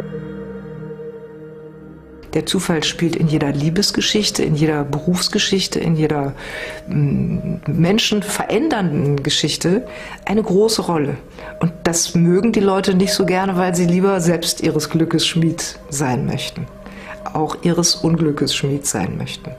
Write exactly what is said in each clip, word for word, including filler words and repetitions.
Der Zufall spielt in jeder Liebesgeschichte, in jeder Berufsgeschichte, in jeder m, menschenverändernden Geschichte eine große Rolle. Und das mögen die Leute nicht so gerne, weil sie lieber selbst ihres Glückes Schmied sein möchten. Auch ihres Unglückes Schmied sein möchten.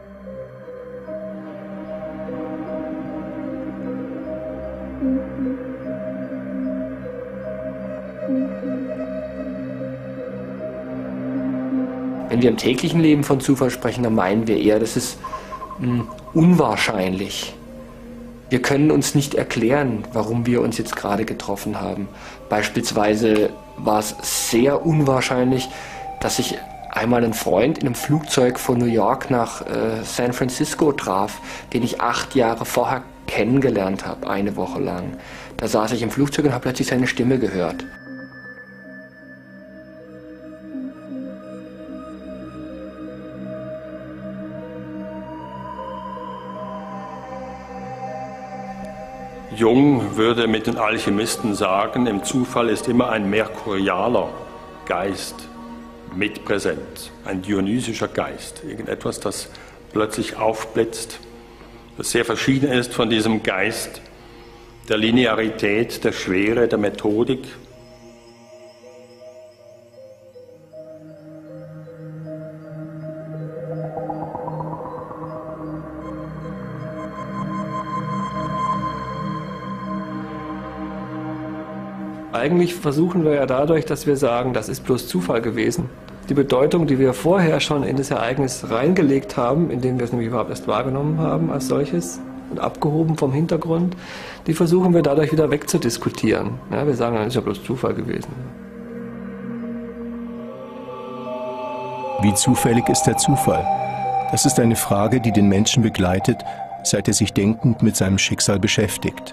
Wenn wir im täglichen Leben von Zufall sprechen, dann meinen wir eher, das ist mh, unwahrscheinlich. Wir können uns nicht erklären, warum wir uns jetzt gerade getroffen haben. Beispielsweise war es sehr unwahrscheinlich, dass ich einmal einen Freund in einem Flugzeug von New York nach äh, San Francisco traf, den ich acht Jahre vorher kennengelernt habe, eine Woche lang. Da saß ich im Flugzeug und habe plötzlich seine Stimme gehört. Jung würde mit den Alchemisten sagen, im Zufall ist immer ein merkurialer Geist mit präsent, ein dionysischer Geist, irgendetwas, das plötzlich aufblitzt, das sehr verschieden ist von diesem Geist der Linearität, der Schwere, der Methodik. Eigentlich versuchen wir ja dadurch, dass wir sagen, das ist bloß Zufall gewesen. Die Bedeutung, die wir vorher schon in das Ereignis reingelegt haben, indem wir es nämlich überhaupt erst wahrgenommen haben als solches und abgehoben vom Hintergrund, die versuchen wir dadurch wieder wegzudiskutieren. Ja, wir sagen, das ist ja bloß Zufall gewesen. Wie zufällig ist der Zufall? Das ist eine Frage, die den Menschen begleitet, seit er sich denkend mit seinem Schicksal beschäftigt.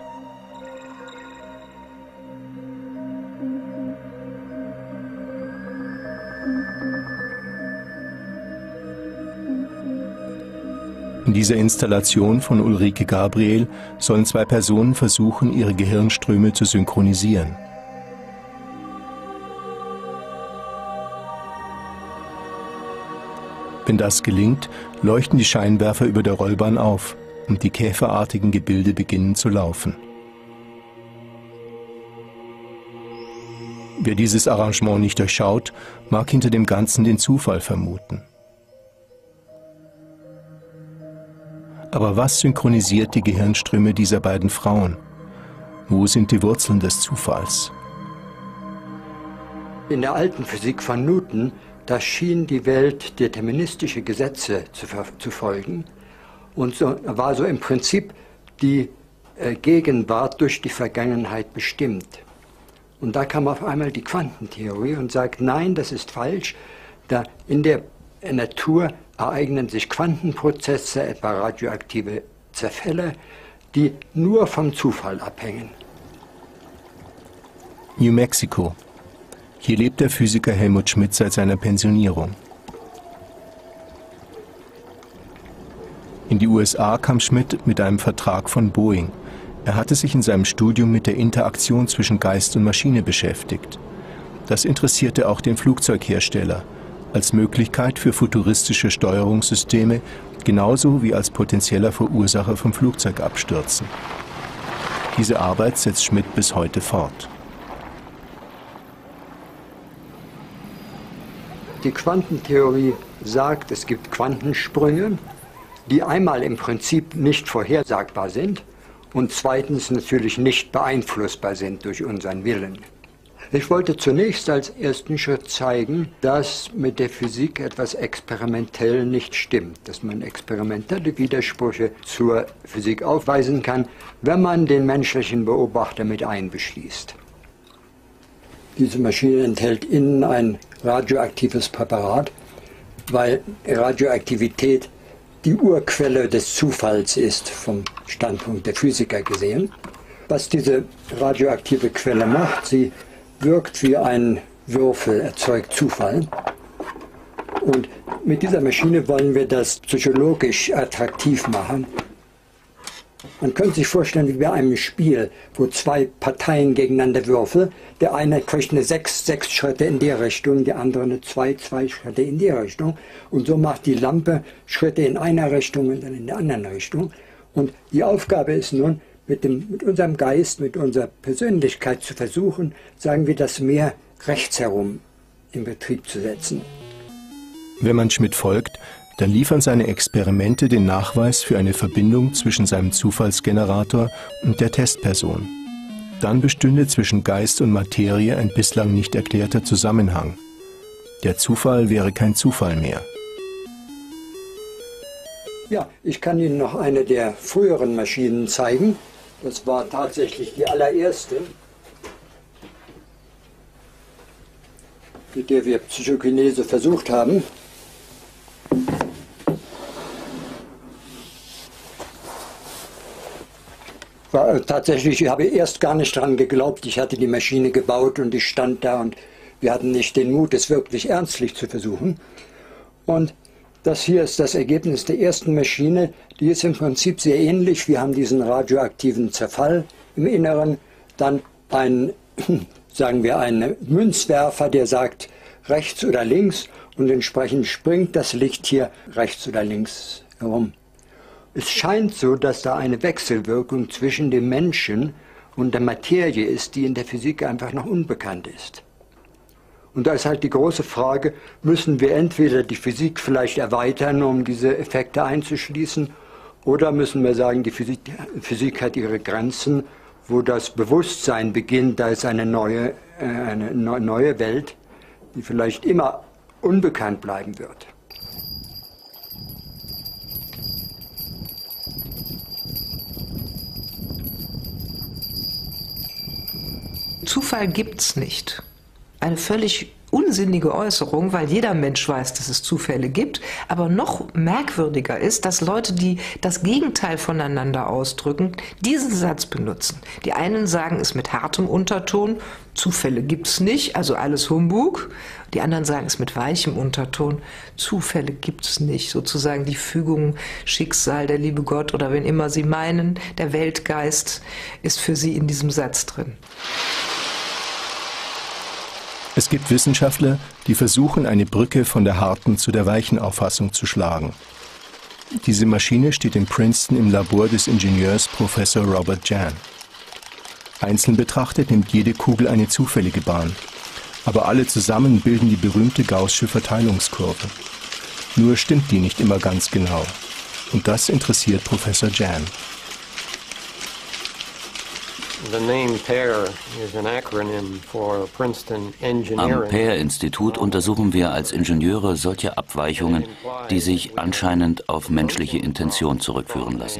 In dieser Installation von Ulrike Gabriel sollen zwei Personen versuchen, ihre Gehirnströme zu synchronisieren. Wenn das gelingt, leuchten die Scheinwerfer über der Rollbahn auf und die käferartigen Gebilde beginnen zu laufen. Wer dieses Arrangement nicht durchschaut, mag hinter dem Ganzen den Zufall vermuten. Aber was synchronisiert die Gehirnströme dieser beiden Frauen? Wo sind die Wurzeln des Zufalls? In der alten Physik von Newton, da schien die Welt deterministische Gesetze zu, zu folgen und so war so im Prinzip die äh, Gegenwart durch die Vergangenheit bestimmt. Und da kam auf einmal die Quantentheorie und sagt, nein, das ist falsch, da in der Natur ereignen sich Quantenprozesse, etwa radioaktive Zerfälle, die nur vom Zufall abhängen. New Mexico. Hier lebt der Physiker Helmut Schmidt seit seiner Pensionierung. In die U S A kam Schmidt mit einem Vertrag von Boeing. Er hatte sich in seinem Studium mit der Interaktion zwischen Geist und Maschine beschäftigt. Das interessierte auch den Flugzeughersteller als Möglichkeit für futuristische Steuerungssysteme, genauso wie als potenzieller Verursacher von Flugzeugabstürzen. Diese Arbeit setzt Schmidt bis heute fort. Die Quantentheorie sagt, es gibt Quantensprünge, die einmal im Prinzip nicht vorhersagbar sind und zweitens natürlich nicht beeinflussbar sind durch unseren Willen. Ich wollte zunächst als ersten Schritt zeigen, dass mit der Physik etwas experimentell nicht stimmt, dass man experimentelle Widersprüche zur Physik aufweisen kann, wenn man den menschlichen Beobachter mit einbeschließt. Diese Maschine enthält innen ein radioaktives Präparat, weil Radioaktivität die Urquelle des Zufalls ist, vom Standpunkt der Physiker gesehen. Was diese radioaktive Quelle macht, sie wirkt wie ein Würfel, erzeugt Zufall. Und mit dieser Maschine wollen wir das psychologisch attraktiv machen. Man könnte sich vorstellen, wie bei einem Spiel, wo zwei Parteien gegeneinander würfeln. Der eine kriegt eine sechs, sechs Schritte in die Richtung, der andere eine zwei, zwei Schritte in die Richtung. Und so macht die Lampe Schritte in einer Richtung und dann in der anderen Richtung. Und die Aufgabe ist nun, mit, dem, mit unserem Geist, mit unserer Persönlichkeit zu versuchen, sagen wir, das Meer rechts herum in Betrieb zu setzen. Wenn man Schmidt folgt, dann liefern seine Experimente den Nachweis für eine Verbindung zwischen seinem Zufallsgenerator und der Testperson. Dann bestünde zwischen Geist und Materie ein bislang nicht erklärter Zusammenhang. Der Zufall wäre kein Zufall mehr. Ja, ich kann Ihnen noch eine der früheren Maschinen zeigen. Das war tatsächlich die allererste, mit der wir Psychokinese versucht haben. War tatsächlich, ich habe erst gar nicht dran geglaubt. Ich hatte die Maschine gebaut und ich stand da und wir hatten nicht den Mut, es wirklich ernstlich zu versuchen. Und das hier ist das Ergebnis der ersten Maschine. Die ist im Prinzip sehr ähnlich. Wir haben diesen radioaktiven Zerfall im Inneren. Dann ein, sagen wir, einen Münzwerfer, der sagt rechts oder links. Und entsprechend springt das Licht hier rechts oder links herum. Es scheint so, dass da eine Wechselwirkung zwischen dem Menschen und der Materie ist, die in der Physik einfach noch unbekannt ist. Und da ist halt die große Frage, müssen wir entweder die Physik vielleicht erweitern, um diese Effekte einzuschließen, oder müssen wir sagen, die Physik, Physik hat ihre Grenzen, wo das Bewusstsein beginnt, da ist eine neue, äh, eine neue Welt, die vielleicht immer unbekannt bleiben wird. Zufall gibt's nicht. Eine völlig unsinnige Äußerung, weil jeder Mensch weiß, dass es Zufälle gibt. Aber noch merkwürdiger ist, dass Leute, die das Gegenteil voneinander ausdrücken, diesen Satz benutzen. Die einen sagen es mit hartem Unterton, Zufälle gibt's nicht, also alles Humbug. Die anderen sagen es mit weichem Unterton, Zufälle gibt's nicht. Sozusagen die Fügung, Schicksal, der liebe Gott oder wen immer sie meinen, der Weltgeist ist für sie in diesem Satz drin. Es gibt Wissenschaftler, die versuchen, eine Brücke von der harten zu der weichen Auffassung zu schlagen. Diese Maschine steht in Princeton im Labor des Ingenieurs Professor Robert Jahn. Einzeln betrachtet nimmt jede Kugel eine zufällige Bahn, aber alle zusammen bilden die berühmte gaußsche Verteilungskurve. Nur stimmt die nicht immer ganz genau. Und das interessiert Professor Jahn. Am Pair-Institut untersuchen wir als Ingenieure solche Abweichungen, die sich anscheinend auf menschliche Intention zurückführen lassen.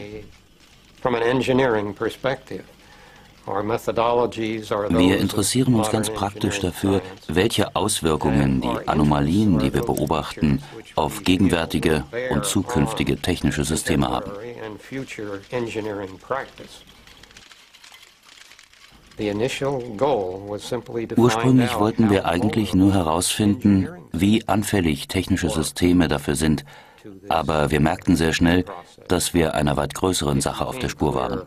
Wir interessieren uns ganz praktisch dafür, welche Auswirkungen die Anomalien, die wir beobachten, auf gegenwärtige und zukünftige technische Systeme haben. Ursprünglich wollten wir eigentlich nur herausfinden, wie anfällig technische Systeme dafür sind, aber wir merkten sehr schnell, dass wir einer weit größeren Sache auf der Spur waren.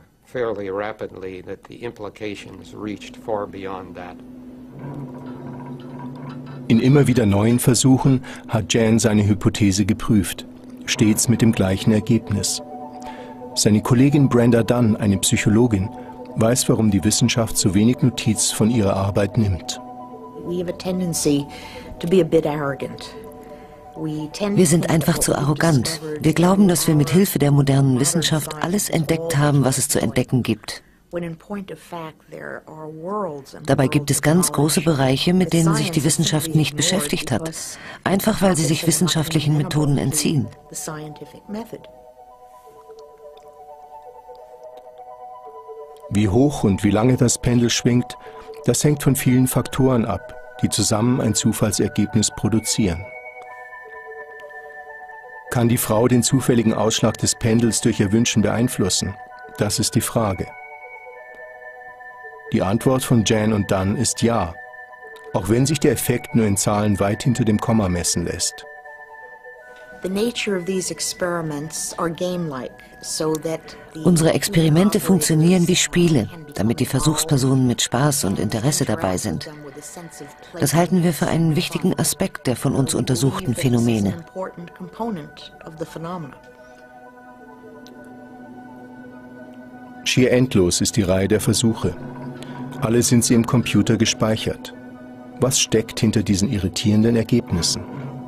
In immer wieder neuen Versuchen hat Jahn seine Hypothese geprüft, stets mit dem gleichen Ergebnis. Seine Kollegin Brenda Dunn, eine Psychologin, weiß, warum die Wissenschaft so wenig Notiz von ihrer Arbeit nimmt. Wir sind einfach zu arrogant. Wir glauben, dass wir mit Hilfe der modernen Wissenschaft alles entdeckt haben, was es zu entdecken gibt. Dabei gibt es ganz große Bereiche, mit denen sich die Wissenschaft nicht beschäftigt hat, einfach weil sie sich wissenschaftlichen Methoden entziehen. Wie hoch und wie lange das Pendel schwingt, das hängt von vielen Faktoren ab, die zusammen ein Zufallsergebnis produzieren. Kann die Frau den zufälligen Ausschlag des Pendels durch ihr Wünschen beeinflussen? Das ist die Frage. Die Antwort von Jahn und Dunn ist ja, auch wenn sich der Effekt nur in Zahlen weit hinter dem Komma messen lässt. Unsere Experimente funktionieren wie Spiele, damit die Versuchspersonen mit Spaß und Interesse dabei sind. Das halten wir für einen wichtigen Aspekt der von uns untersuchten Phänomene. Schier endlos ist die Reihe der Versuche. Alle sind sie im Computer gespeichert. Was steckt hinter diesen irritierenden Ergebnissen?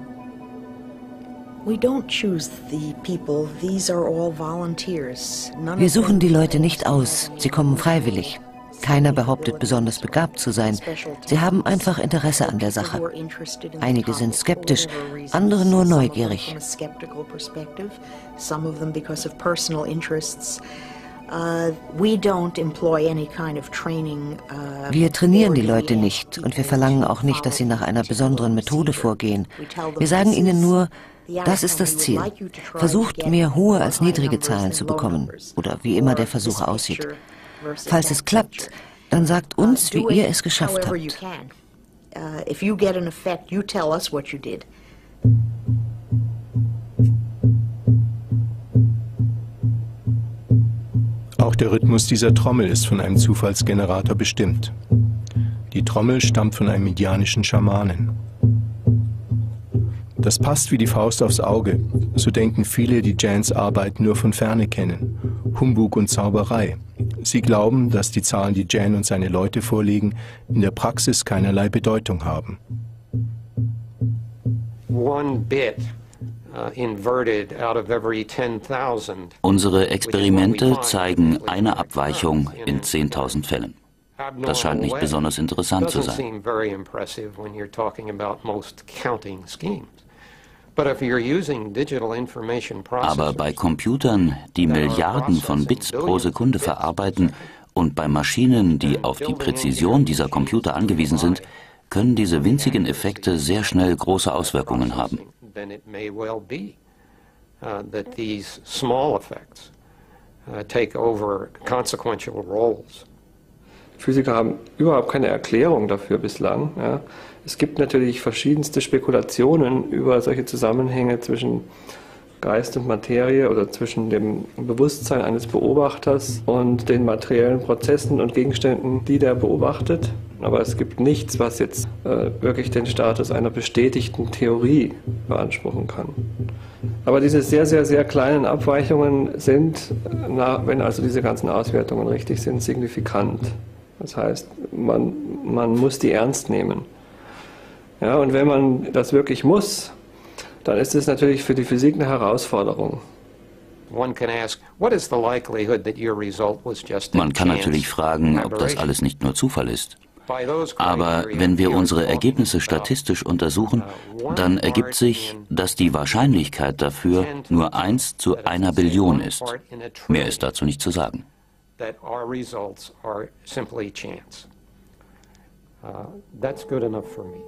Wir suchen die Leute nicht aus, sie kommen freiwillig. Keiner behauptet, besonders begabt zu sein. Sie haben einfach Interesse an der Sache. Einige sind skeptisch, andere nur neugierig. Wir trainieren die Leute nicht und wir verlangen auch nicht, dass sie nach einer besonderen Methode vorgehen. Wir sagen ihnen nur, das ist das Ziel. Versucht, mehr hohe als niedrige Zahlen zu bekommen oder wie immer der Versuch aussieht. Falls es klappt, dann sagt uns, wie ihr es geschafft habt. Auch der Rhythmus dieser Trommel ist von einem Zufallsgenerator bestimmt. Die Trommel stammt von einem indianischen Schamanen. Das passt wie die Faust aufs Auge. So denken viele, die Jans Arbeit nur von Ferne kennen. Humbug und Zauberei. Sie glauben, dass die Zahlen, die Jan und seine Leute vorlegen, in der Praxis keinerlei Bedeutung haben. Unsere Experimente zeigen eine Abweichung in zehntausend Fällen. Das scheint nicht besonders interessant zu sein. Aber bei Computern, die Milliarden von Bits pro Sekunde verarbeiten, und bei Maschinen, die auf die Präzision dieser Computer angewiesen sind, können diese winzigen Effekte sehr schnell große Auswirkungen haben. Physiker haben überhaupt keine Erklärung dafür bislang. Ja. Es gibt natürlich verschiedenste Spekulationen über solche Zusammenhänge zwischen Geist und Materie oder zwischen dem Bewusstsein eines Beobachters und den materiellen Prozessen und Gegenständen, die der beobachtet. Aber es gibt nichts, was jetzt äh, wirklich den Status einer bestätigten Theorie beanspruchen kann. Aber diese sehr, sehr, sehr kleinen Abweichungen sind, na, wenn also diese ganzen Auswertungen richtig sind, signifikant. Das heißt, man, man muss die ernst nehmen. Ja, und wenn man das wirklich muss, dann ist es natürlich für die Physik eine Herausforderung. Man kann natürlich fragen, ob das alles nicht nur Zufall ist. Aber wenn wir unsere Ergebnisse statistisch untersuchen, dann ergibt sich, dass die Wahrscheinlichkeit dafür nur eins zu einer Billion ist. Mehr ist dazu nicht zu sagen. That's good enough for me.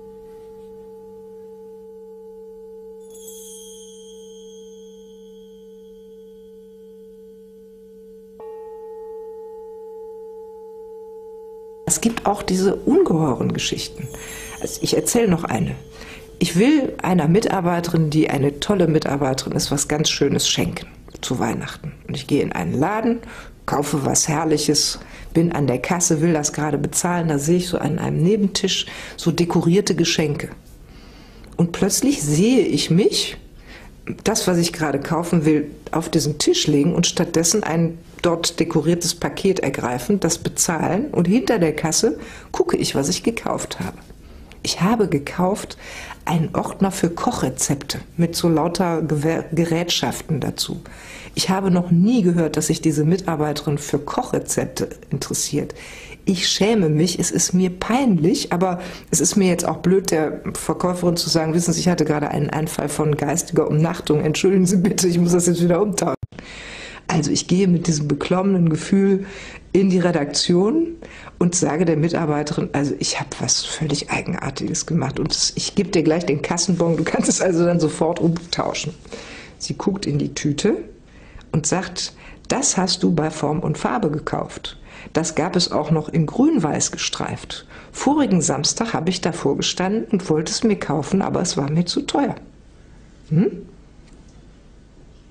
Es gibt auch diese ungeheuren Geschichten. Also ich erzähle noch eine. Ich will einer Mitarbeiterin, die eine tolle Mitarbeiterin ist, was ganz Schönes schenken zu Weihnachten. Und ich gehe in einen Laden, kaufe was Herrliches, bin an der Kasse, will das gerade bezahlen, da sehe ich so an einem Nebentisch so dekorierte Geschenke. Und plötzlich sehe ich mich, das, was ich gerade kaufen will, auf diesen Tisch legen und stattdessen ein dort dekoriertes Paket ergreifen, das bezahlen und hinter der Kasse gucke ich, was ich gekauft habe. Ich habe gekauft einen Ordner für Kochrezepte mit so lauter Gerätschaften dazu. Ich habe noch nie gehört, dass sich diese Mitarbeiterin für Kochrezepte interessiert. Ich schäme mich, es ist mir peinlich, aber es ist mir jetzt auch blöd, der Verkäuferin zu sagen, wissen Sie, ich hatte gerade einen Einfall von geistiger Umnachtung, entschuldigen Sie bitte, ich muss das jetzt wieder umtauschen. Also ich gehe mit diesem beklommenen Gefühl in die Redaktion und sage der Mitarbeiterin, also ich habe was völlig Eigenartiges gemacht und das, ich gebe dir gleich den Kassenbon, du kannst es also dann sofort umtauschen. Sie guckt in die Tüte und sagt, das hast du bei Form und Farbe gekauft. Das gab es auch noch in grün-weiß gestreift. Vorigen Samstag habe ich davor gestanden und wollte es mir kaufen, aber es war mir zu teuer. Hm?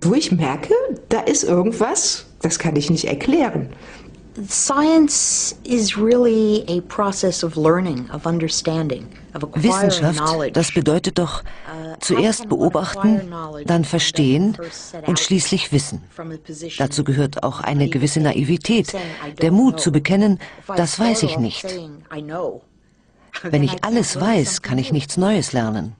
wo ich merke, da ist irgendwas, das kann ich nicht erklären. Science is really a process of learning, of understanding, of acquiring Wissenschaft, knowledge. das bedeutet doch zuerst beobachten, dann verstehen und schließlich wissen. Dazu gehört auch eine gewisse Naivität, der Mut zu bekennen, das weiß ich nicht. Wenn ich alles weiß, kann ich nichts Neues lernen.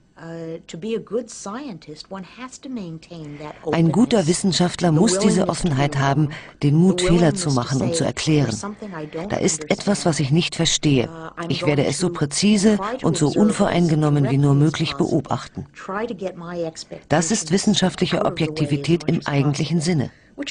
Ein guter Wissenschaftler muss diese Offenheit haben, den Mut, Fehler zu machen und zu erklären. Da ist etwas, was ich nicht verstehe. Ich werde es so präzise und so unvoreingenommen wie nur möglich beobachten. Das ist wissenschaftliche Objektivität im eigentlichen Sinne.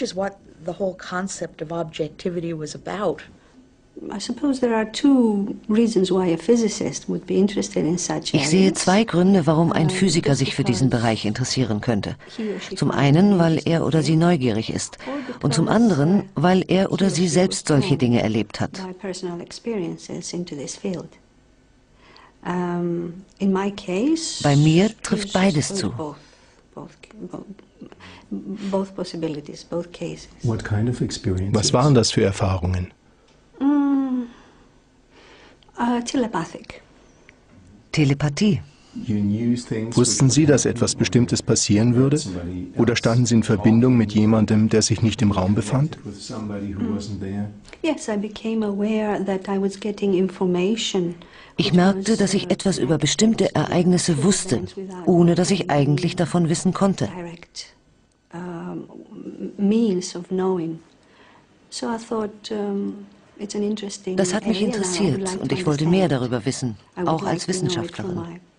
Ich sehe zwei Gründe, warum ein Physiker sich für diesen Bereich interessieren könnte. Zum einen, weil er oder sie neugierig ist und zum anderen, weil er oder sie selbst solche Dinge erlebt hat. Bei mir trifft beides zu. Was waren das für Erfahrungen? Uh, telepathic. Telepathie. Wussten Sie, dass etwas Bestimmtes passieren würde? Oder standen Sie in Verbindung mit jemandem, der sich nicht im Raum befand? Ich merkte, dass ich etwas über bestimmte Ereignisse wusste, ohne dass ich eigentlich davon wissen konnte. Das hat mich interessiert und ich wollte mehr darüber wissen, auch als Wissenschaftlerin.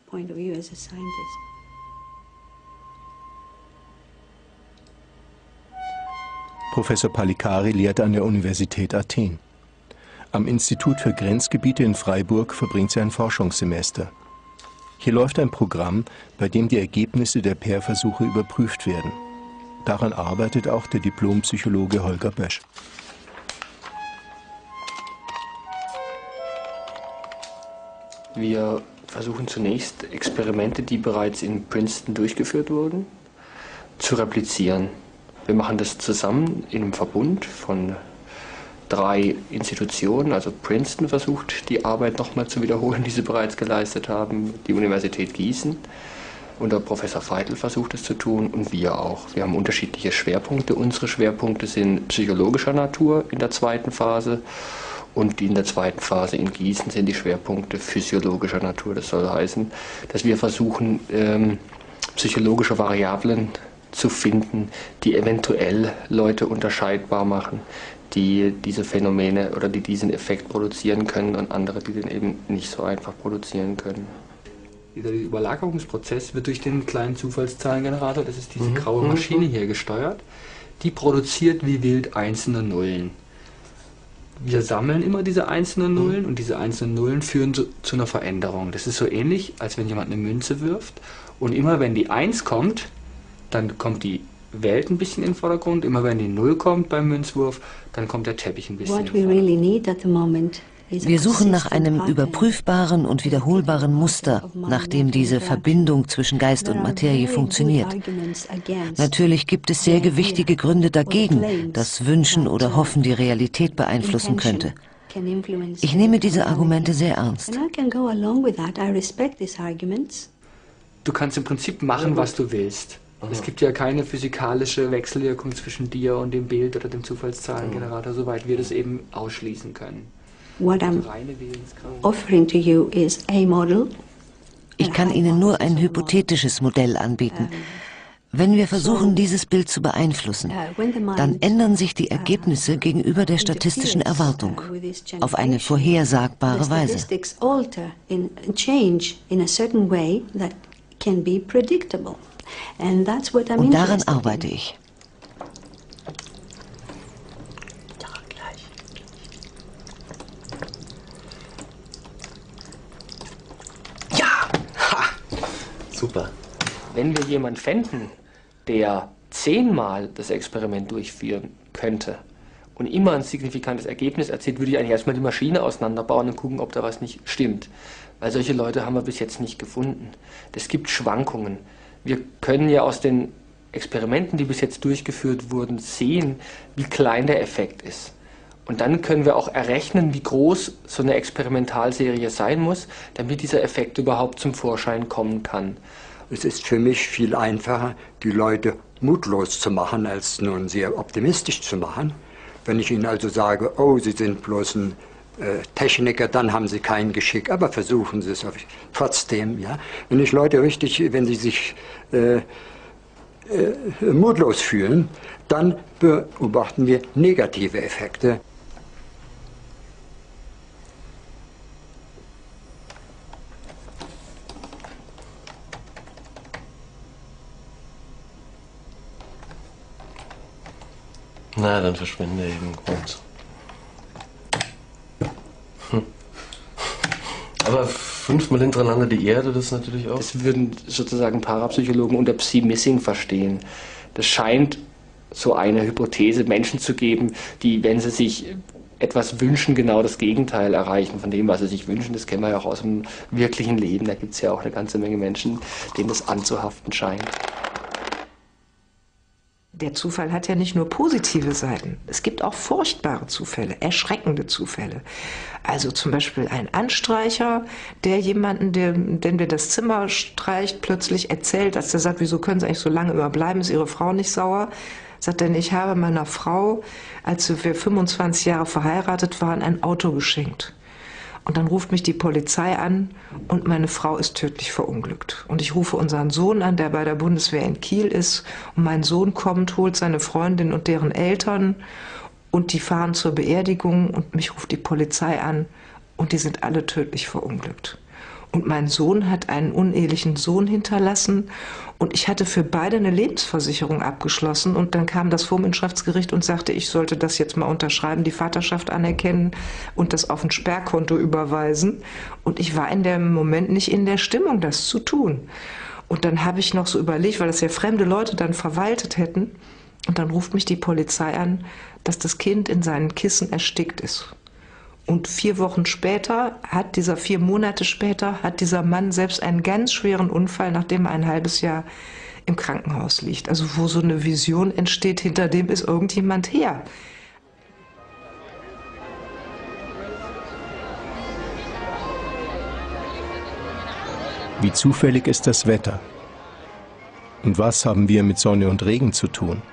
Professor Palikari lehrte an der Universität Athen. Am Institut für Grenzgebiete in Freiburg verbringt sie ein Forschungssemester. Hier läuft ein Programm, bei dem die Ergebnisse der Pair-Versuche überprüft werden. Daran arbeitet auch der Diplompsychologe Holger Bösch. Wir versuchen zunächst Experimente, die bereits in Princeton durchgeführt wurden, zu replizieren. Wir machen das zusammen in einem Verbund von drei Institutionen. Also Princeton versucht, die Arbeit nochmal zu wiederholen, die sie bereits geleistet haben, die Universität Gießen. Und der Professor Feitel versucht es zu tun und wir auch. Wir haben unterschiedliche Schwerpunkte. Unsere Schwerpunkte sind psychologischer Natur in der zweiten Phase. Und in der zweiten Phase in Gießen sind die Schwerpunkte physiologischer Natur. Das soll heißen, dass wir versuchen, ähm, psychologische Variablen zu finden, die eventuell Leute unterscheidbar machen, die diese Phänomene oder die diesen Effekt produzieren können und andere, die den eben nicht so einfach produzieren können. Der Überlagerungsprozess wird durch den kleinen Zufallszahlengenerator, das ist diese mhm. graue Maschine hier gesteuert, die produziert wie wild einzelne Nullen. Wir sammeln immer diese einzelnen Nullen und diese einzelnen Nullen führen zu, zu einer Veränderung. Das ist so ähnlich, als wenn jemand eine Münze wirft und immer wenn die eins kommt, dann kommt die Welt ein bisschen in den Vordergrund. Immer wenn die null kommt beim Münzwurf, dann kommt der Teppich ein bisschen in den Vordergrund. Wir suchen nach einem überprüfbaren und wiederholbaren Muster, nach dem diese Verbindung zwischen Geist und Materie funktioniert. Natürlich gibt es sehr gewichtige Gründe dagegen, dass Wünschen oder Hoffen die Realität beeinflussen könnte. Ich nehme diese Argumente sehr ernst. Du kannst im Prinzip machen, was du willst. Es gibt ja keine physikalische Wechselwirkung zwischen dir und dem Bild oder dem Zufallszahlengenerator, soweit wir das eben ausschließen können. What I'm offering to you is a model. Ich kann Ihnen nur ein hypothetisches Modell anbieten. Wenn wir versuchen, dieses Bild zu beeinflussen, dann ändern sich die Ergebnisse gegenüber der statistischen Erwartung auf eine vorhersagbare Weise. Und daran arbeite ich. Super. Wenn wir jemanden fänden, der zehnmal das Experiment durchführen könnte und immer ein signifikantes Ergebnis erzielt, würde ich eigentlich erstmal die Maschine auseinanderbauen und gucken, ob da was nicht stimmt. Weil solche Leute haben wir bis jetzt nicht gefunden. Es gibt Schwankungen. Wir können ja aus den Experimenten, die bis jetzt durchgeführt wurden, sehen, wie klein der Effekt ist. Und dann können wir auch errechnen, wie groß so eine Experimentalserie sein muss, damit dieser Effekt überhaupt zum Vorschein kommen kann. Es ist für mich viel einfacher, die Leute mutlos zu machen, als nun sehr optimistisch zu machen. Wenn ich ihnen also sage, oh, Sie sind bloß ein äh, Techniker, dann haben Sie kein Geschick, aber versuchen Sie es trotzdem. Ja? Wenn ich Leute richtig, wenn sie sich äh, äh, mutlos fühlen, dann beobachten wir negative Effekte. Na, dann verschwinde eben gut. Hm. Aber fünfmal hintereinander die Erde, das ist natürlich auch... Das würden sozusagen Parapsychologen unter Psi-Missing verstehen. Das scheint so eine Hypothese, Menschen zu geben, die, wenn sie sich etwas wünschen, genau das Gegenteil erreichen von dem, was sie sich wünschen. Das kennen wir ja auch aus dem wirklichen Leben. Da gibt es ja auch eine ganze Menge Menschen, denen das anzuhaften scheint. Der Zufall hat ja nicht nur positive Seiten. Es gibt auch furchtbare Zufälle, erschreckende Zufälle. Also zum Beispiel ein Anstreicher, der jemanden, der, den der das Zimmer streicht, plötzlich erzählt, dass der sagt, wieso können Sie eigentlich so lange überbleiben, ist Ihre Frau nicht sauer? Sagt er, ich habe meiner Frau, als wir fünfundzwanzig Jahre verheiratet waren, ein Auto geschenkt. Und dann ruft mich die Polizei an und meine Frau ist tödlich verunglückt. Und ich rufe unseren Sohn an, der bei der Bundeswehr in Kiel ist. Und mein Sohn kommt, holt seine Freundin und deren Eltern und die fahren zur Beerdigung und mich ruft die Polizei an und die sind alle tödlich verunglückt. Und mein Sohn hat einen unehelichen Sohn hinterlassen und ich hatte für beide eine Lebensversicherung abgeschlossen und dann kam das Vormundschaftsgericht und sagte, ich sollte das jetzt mal unterschreiben, die Vaterschaft anerkennen und das auf ein Sperrkonto überweisen. Und ich war in dem Moment nicht in der Stimmung, das zu tun. Und dann habe ich noch so überlegt, weil das ja fremde Leute dann verwaltet hätten, und dann ruft mich die Polizei an, dass das Kind in seinen Kissen erstickt ist. Und vier Wochen später, hat dieser vier Monate später, hat dieser Mann selbst einen ganz schweren Unfall, nachdem er ein halbes Jahr im Krankenhaus liegt. Also wo so eine Vision entsteht, hinter dem ist irgendjemand her. Wie zufällig ist das Wetter? Und was haben wir mit Sonne und Regen zu tun?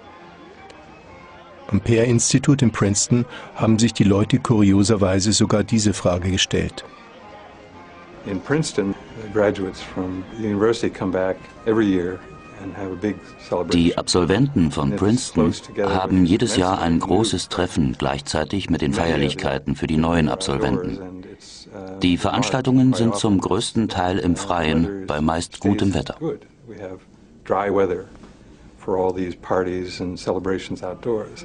Am Pear-Institut in Princeton haben sich die Leute kurioserweise sogar diese Frage gestellt. In Princeton, graduates from the university come back every year and have a big celebration. Die Absolventen von Princeton haben jedes Jahr ein großes Treffen gleichzeitig mit den Feierlichkeiten für die neuen Absolventen. Die Veranstaltungen sind zum größten Teil im Freien bei meist gutem Wetter. For all these parties and celebrations outdoors.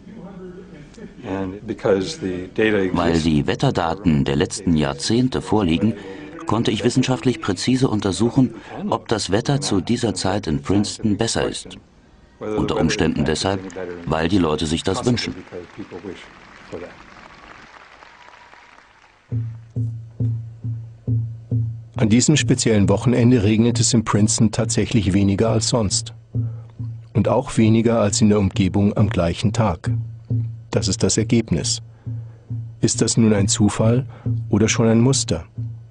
And because the data exists, weil die Wetterdaten der letzten Jahrzehnte vorliegen, konnte ich wissenschaftlich präzise untersuchen, ob das Wetter zu dieser Zeit in Princeton besser ist. Unter Umständen deshalb, weil die Leute sich das wünschen. An diesem speziellen Wochenende regnet es in Princeton tatsächlich weniger als sonst. Und auch weniger als in der Umgebung am gleichen Tag. Das ist das Ergebnis. Ist das nun ein Zufall oder schon ein Muster?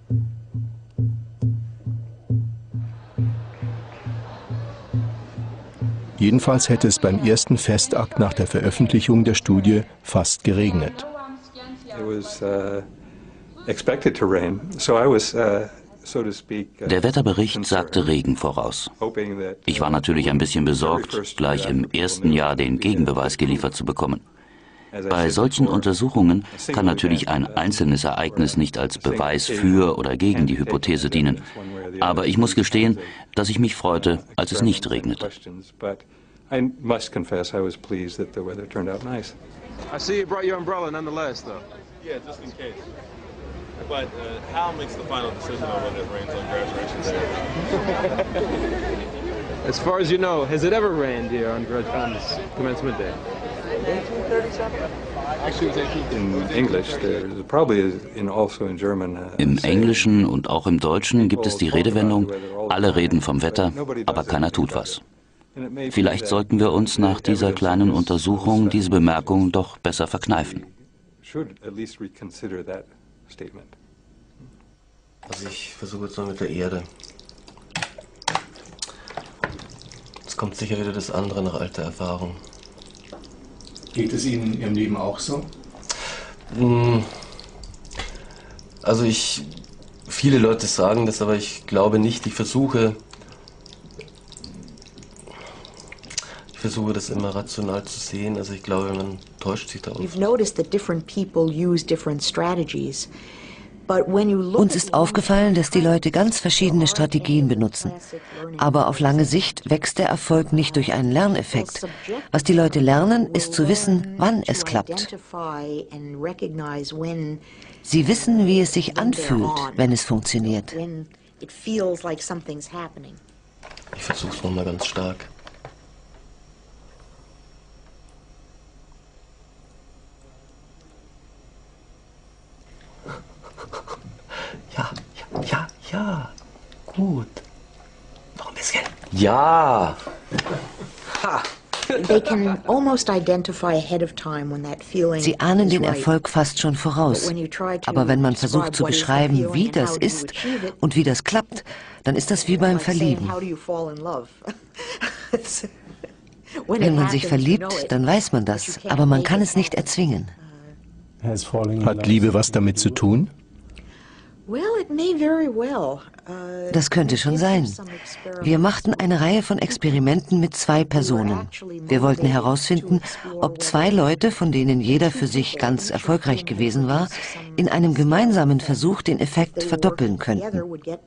Jedenfalls hätte es beim ersten Festakt nach der Veröffentlichung der Studie fast geregnet. It was, uh, expected to rain. So I was, uh Der Wetterbericht sagte Regen voraus. Ich war natürlich ein bisschen besorgt, gleich im ersten Jahr den Gegenbeweis geliefert zu bekommen. Bei solchen Untersuchungen kann natürlich ein einzelnes Ereignis nicht als Beweis für oder gegen die Hypothese dienen. Aber ich muss gestehen, dass ich mich freute, als es nicht regnete. I must confess I was pleased that the weather turned out nice. I see you brought your umbrella nonetheless, though. Yeah, just in case. But uh, Hal makes the final decision on whether it rains on graduation day. As far as you know, has it ever rained here on, on commencement day? eighteen thirty-seven? Actually, it was eighteen. In English, there probably in also in German. Uh, Im Englischen und auch im Deutschen gibt es die Redewendung, alle reden vom Wetter, aber keiner tut was. Vielleicht sollten wir uns nach dieser kleinen Untersuchung diese Bemerkung doch besser verkneifen. Also ich versuche jetzt mal mit der Erde. Jetzt kommt sicher wieder das andere nach alter Erfahrung. Geht es Ihnen in Ihrem Leben auch so? Also ich, viele Leute sagen das, aber ich glaube nicht. Ich versuche, ich versuche das immer rational zu sehen. Also ich glaube, man täuscht sich da oft. You've noticed that different people use different strategies. Uns ist aufgefallen, dass die Leute ganz verschiedene Strategien benutzen. Aber auf lange Sicht wächst der Erfolg nicht durch einen Lerneffekt. Was die Leute lernen, ist zu wissen, wann es klappt. Sie wissen, wie es sich anfühlt, wenn es funktioniert. Ich versuche es nochmal ganz stark. Ja, ja, ja, ja. Gut. Noch ein bisschen. Ja. Ha. They can almost identify ahead of time when that feeling Sie ahnen is den right. Erfolg fast schon voraus. Aber wenn man versucht zu beschreiben, wie das ist und wie das klappt, dann ist das wie beim Verlieben. Wenn man sich verliebt, dann weiß man das, aber man kann es nicht erzwingen. Hat Liebe was damit zu tun? Das könnte schon sein. Wir machten eine Reihe von Experimenten mit zwei Personen. Wir wollten herausfinden, ob zwei Leute, von denen jeder für sich ganz erfolgreich gewesen war, in einem gemeinsamen Versuch den Effekt verdoppeln könnten.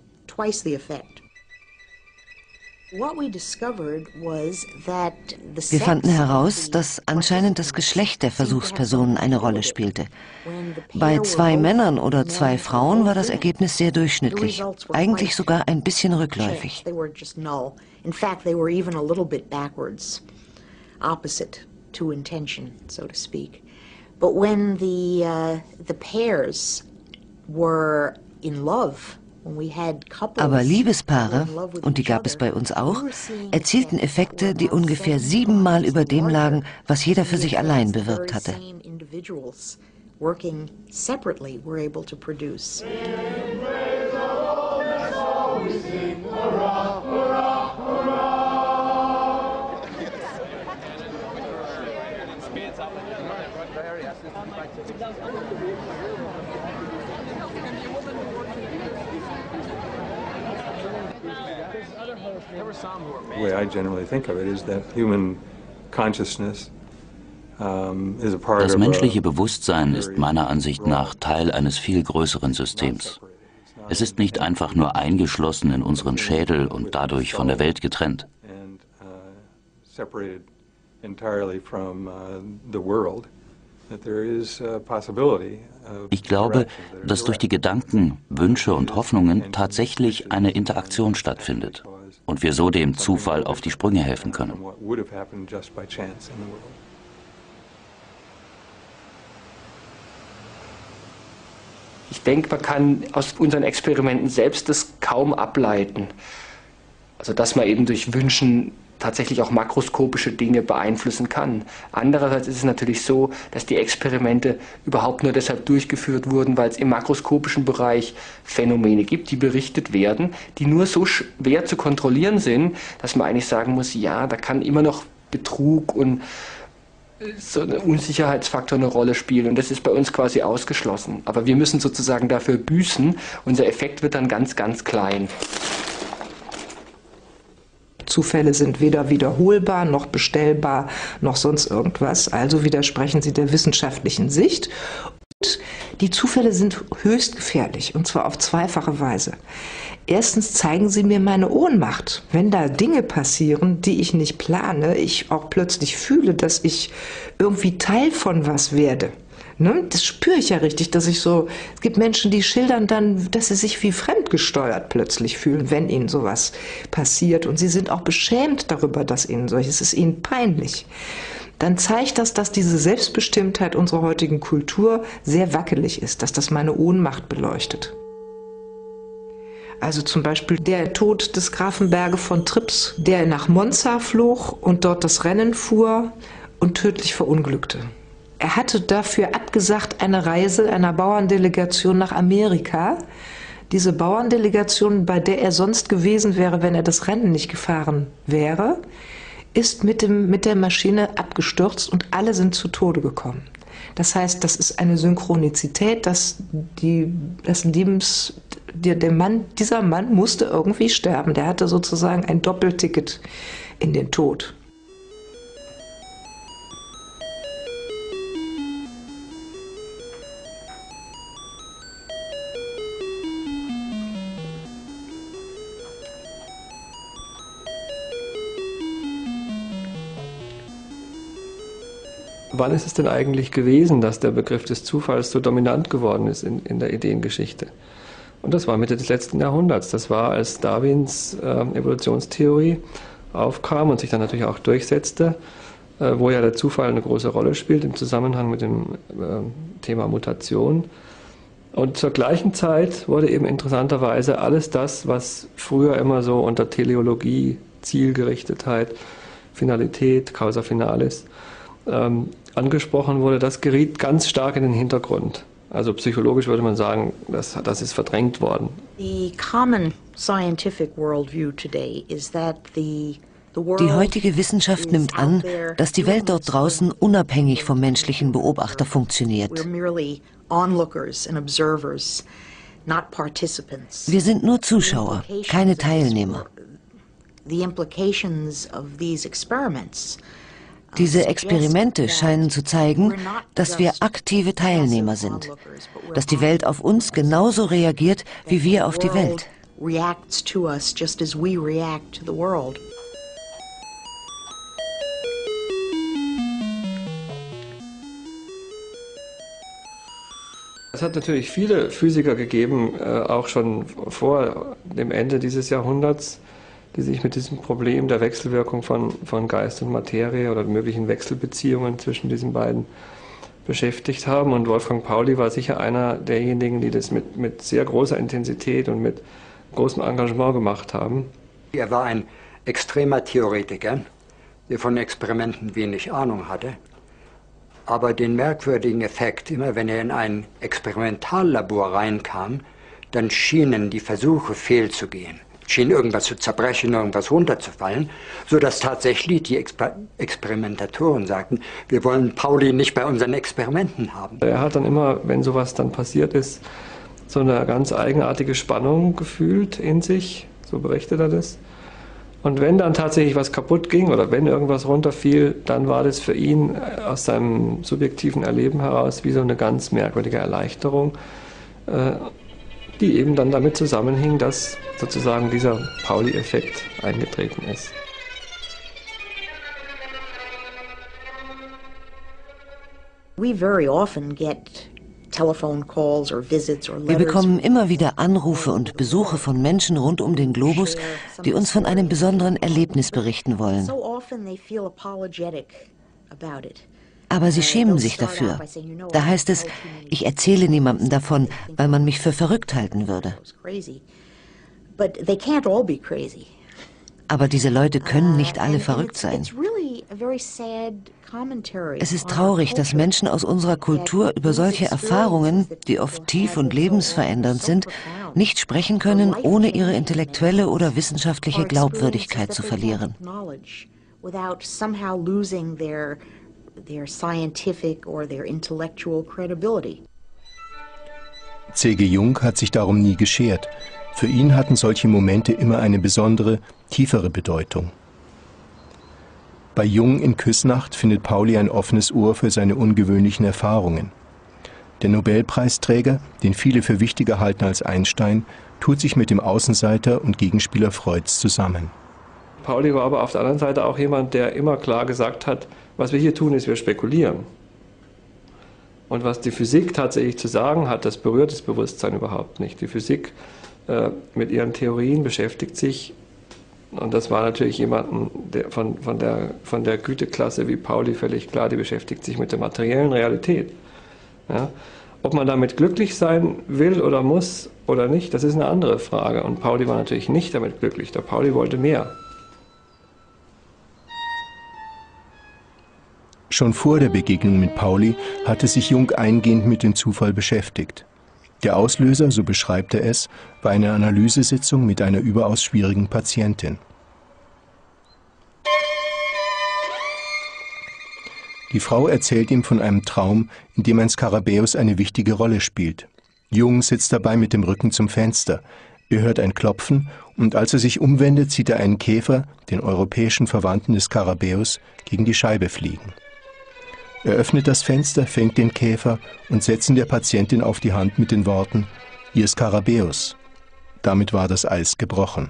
Wir fanden heraus, dass anscheinend das Geschlecht der Versuchspersonen eine Rolle spielte. Bei zwei Männern oder zwei Frauen war das Ergebnis sehr durchschnittlich, eigentlich sogar ein bisschen rückläufig. But when the uh, the pairs were in love, aber Liebespaare, und die gab es bei uns auch, erzielten Effekte, die ungefähr siebenmal über dem lagen, was jeder für sich allein bewirkt hatte. The way I generally think of it is that human consciousness um, is a part Das of menschliche a Bewusstsein ist meiner Ansicht nach Teil eines viel größeren Systems. Es ist nicht einfach nur eingeschlossen in unseren Schädel und dadurch von der Welt getrennt. and uh, separated entirely from uh, the world. That there is a possibility of Ich glaube, dass durch die Gedanken, Wünsche und Hoffnungen tatsächlich eine Interaktion stattfindet und wir so dem Zufall auf die Sprünge helfen können. what would have happened just by chance in the world. Ich denke, man kann aus unseren Experimenten selbst das kaum ableiten. Also dass man eben durch Wünschen tatsächlich auch makroskopische Dinge beeinflussen kann. Andererseits ist es natürlich so, dass die Experimente überhaupt nur deshalb durchgeführt wurden, weil es im makroskopischen Bereich Phänomene gibt, die berichtet werden, die nur so schwer zu kontrollieren sind, dass man eigentlich sagen muss, ja, da kann immer noch Betrug und so ein Unsicherheitsfaktor eine Rolle spielen und das ist bei uns quasi ausgeschlossen. Aber wir müssen sozusagen dafür büßen, unser Effekt wird dann ganz, ganz klein. Zufälle sind weder wiederholbar, noch bestellbar, noch sonst irgendwas. Also widersprechen sie der wissenschaftlichen Sicht. Und die Zufälle sind höchst gefährlich, und zwar auf zweifache Weise. Erstens zeigen sie mir meine Ohnmacht. Wenn da Dinge passieren, die ich nicht plane, ich auch plötzlich fühle, dass ich irgendwie Teil von was werde. Ne? Das spüre ich ja richtig, dass ich so, es gibt Menschen, die schildern dann, dass sie sich wie fremdgesteuert plötzlich fühlen, wenn ihnen sowas passiert. Und sie sind auch beschämt darüber, dass ihnen solches, es ist ihnen peinlich. Dann zeigt das, dass diese Selbstbestimmtheit unserer heutigen Kultur sehr wackelig ist, dass das meine Ohnmacht beleuchtet. Also zum Beispiel der Tod des Grafen Berge von Trips, der nach Monza flog und dort das Rennen fuhr und tödlich verunglückte. Er hatte dafür abgesagt eine Reise einer Bauerndelegation nach Amerika. Diese Bauerndelegation, bei der er sonst gewesen wäre, wenn er das Rennen nicht gefahren wäre, ist mit, dem, mit der Maschine abgestürzt und alle sind zu Tode gekommen. Das heißt, das ist eine Synchronizität, dass die, das Lebens, der, der Mann, dieser Mann musste irgendwie sterben. Der hatte sozusagen ein Doppelticket in den Tod. Wann ist es denn eigentlich gewesen, dass der Begriff des Zufalls so dominant geworden ist in, in der Ideengeschichte? Und das war Mitte des letzten Jahrhunderts. Das war, als Darwins äh, Evolutionstheorie aufkam und sich dann natürlich auch durchsetzte, äh, wo ja der Zufall eine große Rolle spielt im Zusammenhang mit dem äh, Thema Mutation. Und zur gleichen Zeit wurde eben interessanterweise alles das, was früher immer so unter Teleologie, Zielgerichtetheit, Finalität, Causa Finalis ähm, angesprochen wurde, das geriet ganz stark in den Hintergrund. Also psychologisch würde man sagen, das, das ist verdrängt worden. The common scientific worldview today is that the Die heutige Wissenschaft nimmt an, dass die Welt dort draußen unabhängig vom menschlichen Beobachter funktioniert. Wir sind nur Zuschauer, keine Teilnehmer. Diese Experimente scheinen zu zeigen, dass wir aktive Teilnehmer sind, dass die Welt auf uns genauso reagiert, wie wir auf die Welt. Es hat natürlich viele Physiker gegeben, äh, auch schon vor dem Ende dieses Jahrhunderts, die sich mit diesem Problem der Wechselwirkung von, von Geist und Materie oder möglichen Wechselbeziehungen zwischen diesen beiden beschäftigt haben. Und Wolfgang Pauli war sicher einer derjenigen, die das mit, mit sehr großer Intensität und mit großem Engagement gemacht haben. Er war ein extremer Theoretiker, der von Experimenten wenig Ahnung hatte, aber den merkwürdigen Effekt, immer wenn er in ein Experimentallabor reinkam, dann schienen die Versuche fehlzugehen. Schien irgendwas zu zerbrechen, irgendwas runterzufallen, sodass tatsächlich die Exper Experimentatoren sagten, wir wollen Pauli nicht bei unseren Experimenten haben. Er hat dann immer, wenn sowas dann passiert ist, so eine ganz eigenartige Spannung gefühlt in sich, so berichtet er das. Und wenn dann tatsächlich was kaputt ging oder wenn irgendwas runterfiel, dann war das für ihn aus seinem subjektiven Erleben heraus wie so eine ganz merkwürdige Erleichterung, die eben dann damit zusammenhing, dass sozusagen dieser Pauli-Effekt eingetreten ist. We very often get telephone calls or visits or letters. Wir bekommen immer wieder Anrufe und Besuche von Menschen rund um den Globus, die uns von einem besonderen Erlebnis berichten wollen. So often they feel apologetic about it. Aber sie schämen sich dafür. Da heißt es, ich erzähle niemandem davon, weil man mich für verrückt halten würde. Aber diese Leute können nicht alle verrückt sein. Es ist traurig, dass Menschen aus unserer Kultur über solche Erfahrungen, die oft tief und lebensverändernd sind, nicht sprechen können, ohne ihre intellektuelle oder wissenschaftliche Glaubwürdigkeit zu verlieren. Their scientific or their intellectual credibility. C G Jung hat sich darum nie geschert. Für ihn hatten solche Momente immer eine besondere, tiefere Bedeutung. Bei Jung in Küsnacht findet Pauli ein offenes Ohr für seine ungewöhnlichen Erfahrungen. Der Nobelpreisträger, den viele für wichtiger halten als Einstein, tut sich mit dem Außenseiter und Gegenspieler Freuds zusammen. Pauli war aber auf der anderen Seite auch jemand, der immer klar gesagt hat, was wir hier tun, ist, wir spekulieren. Und was die Physik tatsächlich zu sagen hat, das berührt das Bewusstsein überhaupt nicht. Die Physik äh, mit ihren Theorien beschäftigt sich, und das war natürlich jemanden der, von, von, der, von der Güteklasse wie Pauli völlig klar, die beschäftigt sich mit der materiellen Realität. Ja? Ob man damit glücklich sein will oder muss oder nicht, das ist eine andere Frage. Und Pauli war natürlich nicht damit glücklich. Der Pauli wollte mehr. Schon vor der Begegnung mit Pauli hatte sich Jung eingehend mit dem Zufall beschäftigt. Der Auslöser, so beschreibt er es, war eine Analysesitzung mit einer überaus schwierigen Patientin. Die Frau erzählt ihm von einem Traum, in dem ein Skarabäus eine wichtige Rolle spielt. Jung sitzt dabei mit dem Rücken zum Fenster. Er hört ein Klopfen und als er sich umwendet, sieht er einen Käfer, den europäischen Verwandten des Skarabäus, gegen die Scheibe fliegen. Er öffnet das Fenster, fängt den Käfer und setzt ihn der Patientin auf die Hand mit den Worten »Ihr Skarabäus«. Damit war das Eis gebrochen.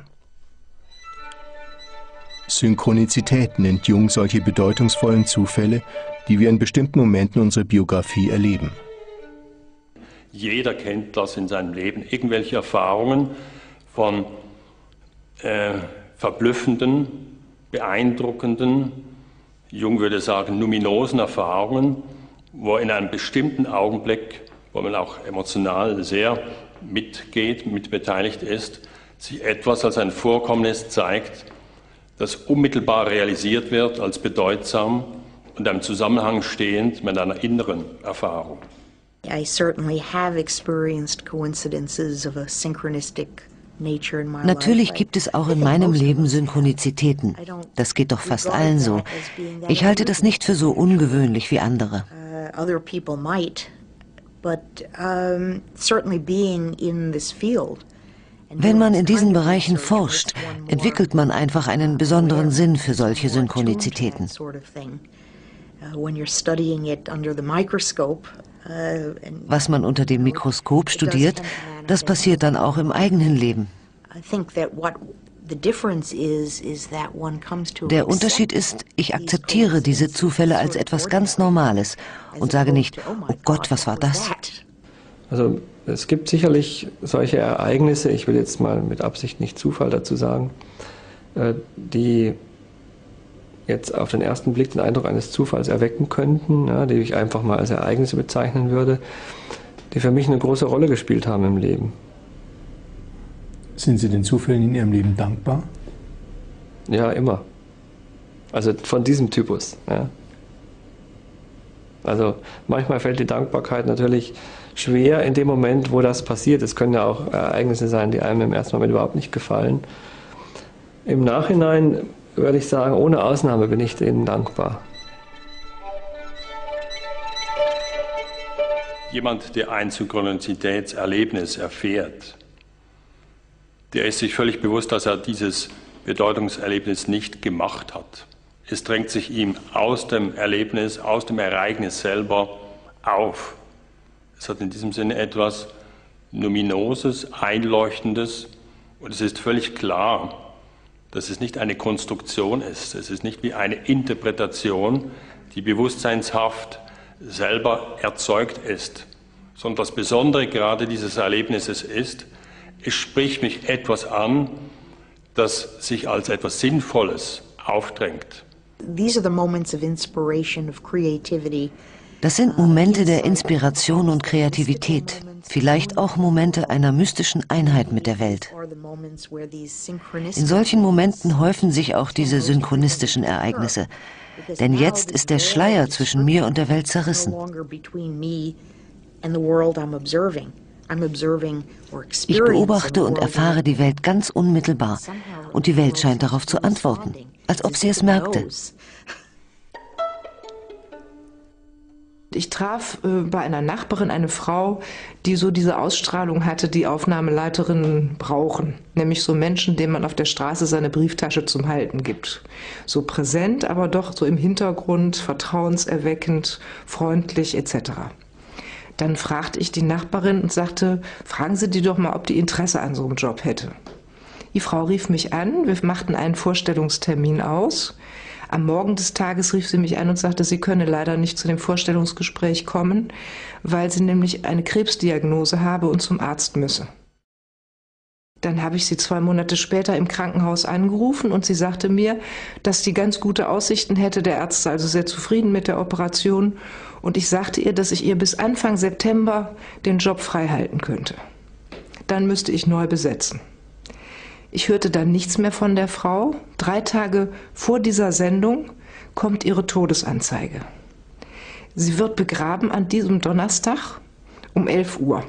Synchronizität nennt Jung solche bedeutungsvollen Zufälle, die wir in bestimmten Momenten unserer Biografie erleben. Jeder kennt das in seinem Leben, irgendwelche Erfahrungen von äh, verblüffenden, beeindruckenden, Jung würde sagen, luminosen Erfahrungen, wo in einem bestimmten Augenblick, wo man auch emotional sehr mitgeht, mitbeteiligt ist, sich etwas als ein Vorkommnis zeigt, das unmittelbar realisiert wird als bedeutsam und im Zusammenhang stehend mit einer inneren Erfahrung. I certainly have experienced coincidences of a synchronistic nature in my life. Natürlich gibt es auch in meinem Leben Synchronizitäten. Das geht doch fast allen so. Ich halte das nicht für so ungewöhnlich wie andere. Uh, other people might, but um, certainly being in this field. Wenn man in diesen Bereichen forscht, entwickelt man einfach einen besonderen Sinn für solche Synchronizitäten. Was man unter dem Mikroskop studiert, das passiert dann auch im eigenen Leben. Der Unterschied ist, ich akzeptiere diese Zufälle als etwas ganz Normales und sage nicht, oh Gott, was war das? Also es gibt sicherlich solche Ereignisse, ich will jetzt mal mit Absicht nicht Zufall dazu sagen, die jetzt auf den ersten Blick den Eindruck eines Zufalls erwecken könnten, ja, die ich einfach mal als Ereignisse bezeichnen würde, die für mich eine große Rolle gespielt haben im Leben. Sind Sie den Zufällen in Ihrem Leben dankbar? Ja, immer. Also von diesem Typus. Ja. Also manchmal fällt die Dankbarkeit natürlich schwer in dem Moment, wo das passiert. Es können ja auch Ereignisse sein, die einem im ersten Moment überhaupt nicht gefallen. Im Nachhinein würde ich sagen, ohne Ausnahme bin ich denen dankbar. Jemand, der ein Synchronizitätserlebnis erfährt, der ist sich völlig bewusst, dass er dieses Bedeutungserlebnis nicht gemacht hat. Es drängt sich ihm aus dem Erlebnis, aus dem Ereignis selber auf. Es hat in diesem Sinne etwas Luminoses, Einleuchtendes und es ist völlig klar, dass es nicht eine Konstruktion ist. Es ist nicht wie eine Interpretation, die bewusstseinshaft selber erzeugt ist, sondern das Besondere gerade dieses Erlebnisses ist, es spricht mich etwas an, das sich als etwas Sinnvolles aufdrängt. These are the moments of inspiration, of creativity. Das sind Momente der Inspiration und Kreativität, vielleicht auch Momente einer mystischen Einheit mit der Welt. In solchen Momenten häufen sich auch diese synchronistischen Ereignisse, denn jetzt ist der Schleier zwischen mir und der Welt zerrissen. Ich beobachte und erfahre die Welt ganz unmittelbar und die Welt scheint darauf zu antworten, als ob sie es merkte. Ich traf äh, bei einer Nachbarin eine Frau, die so diese Ausstrahlung hatte, die Aufnahmeleiterinnen brauchen. Nämlich so Menschen, denen man auf der Straße seine Brieftasche zum Halten gibt. So präsent, aber doch so im Hintergrund, vertrauenserweckend, freundlich et cetera. Dann fragte ich die Nachbarin und sagte, fragen Sie die doch mal, ob die Interesse an so einem Job hätte. Die Frau rief mich an, wir machten einen Vorstellungstermin aus. Am Morgen des Tages rief sie mich an und sagte, sie könne leider nicht zu dem Vorstellungsgespräch kommen, weil sie nämlich eine Krebsdiagnose habe und zum Arzt müsse. Dann dann habe ich sie zwei Monate später im Krankenhaus angerufen und sie sagte mir, dass die ganz gute Aussichten hätte, der Arzt sei also sehr zufrieden mit der Operation. Und ich sagte ihr, dass ich ihr bis Anfang September den Job frei halten könnte. Dann müsste ich neu besetzen. Ich hörte dann nichts mehr von der Frau. Drei Tage vor dieser Sendung kommt ihre Todesanzeige. Sie wird begraben an diesem Donnerstag um elf Uhr.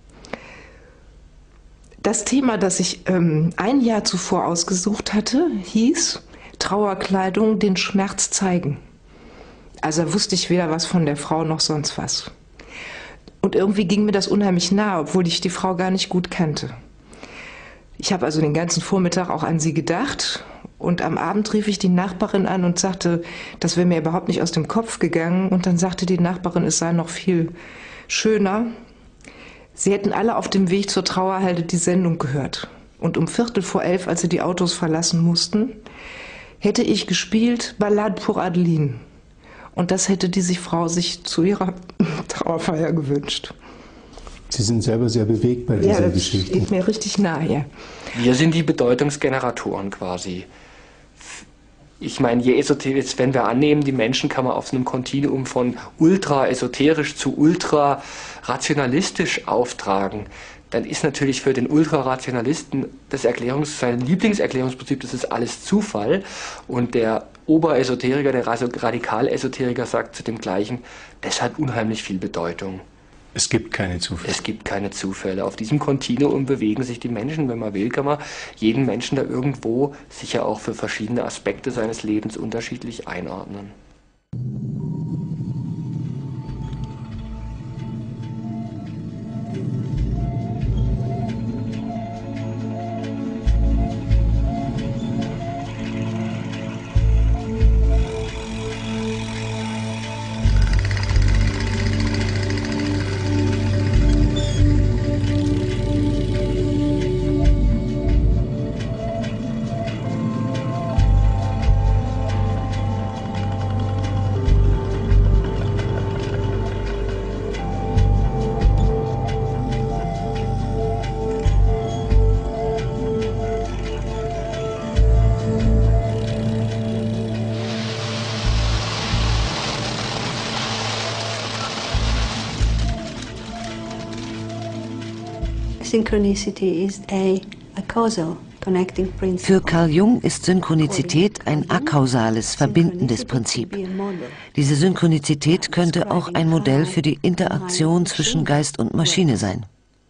Das Thema, das ich ähm, ein Jahr zuvor ausgesucht hatte, hieß Trauerkleidung, den Schmerz zeigen. Also wusste ich weder was von der Frau noch sonst was. Und irgendwie ging mir das unheimlich nah, obwohl ich die Frau gar nicht gut kannte. Ich habe also den ganzen Vormittag auch an sie gedacht und am Abend rief ich die Nachbarin an und sagte, das wäre mir überhaupt nicht aus dem Kopf gegangen. Und dann sagte die Nachbarin, es sei noch viel schöner. Sie hätten alle auf dem Weg zur Trauerhalde die Sendung gehört. Und um Viertel vor elf, als sie die Autos verlassen mussten, hätte ich gespielt Ballade pour Adeline. Und das hätte diese Frau sich zu ihrer Trauerfeier gewünscht. Sie sind selber sehr bewegt bei dieser ja, das Geschichte. Steht mir richtig nahe, ja. Wir sind die Bedeutungsgeneratoren quasi. Ich meine, je esoterisch, wenn wir annehmen, die Menschen kann man auf einem Kontinuum von ultra-esoterisch zu ultra-rationalistisch auftragen, dann ist natürlich für den Ultrarationalisten das Erklärungs-, sein Lieblingserklärungsprinzip, das ist alles Zufall. Und der Oberesoteriker, der Radikalesoteriker sagt zu dem Gleichen, das hat unheimlich viel Bedeutung. Es gibt keine Zufälle. Es gibt keine Zufälle. Auf diesem Kontinuum bewegen sich die Menschen. Wenn man will, kann man jeden Menschen da irgendwo sicher auch für verschiedene Aspekte seines Lebens unterschiedlich einordnen. Für Carl Jung ist Synchronizität ein akausales, verbindendes Prinzip. Diese Synchronizität könnte auch ein Modell für die Interaktion zwischen Geist und Maschine sein.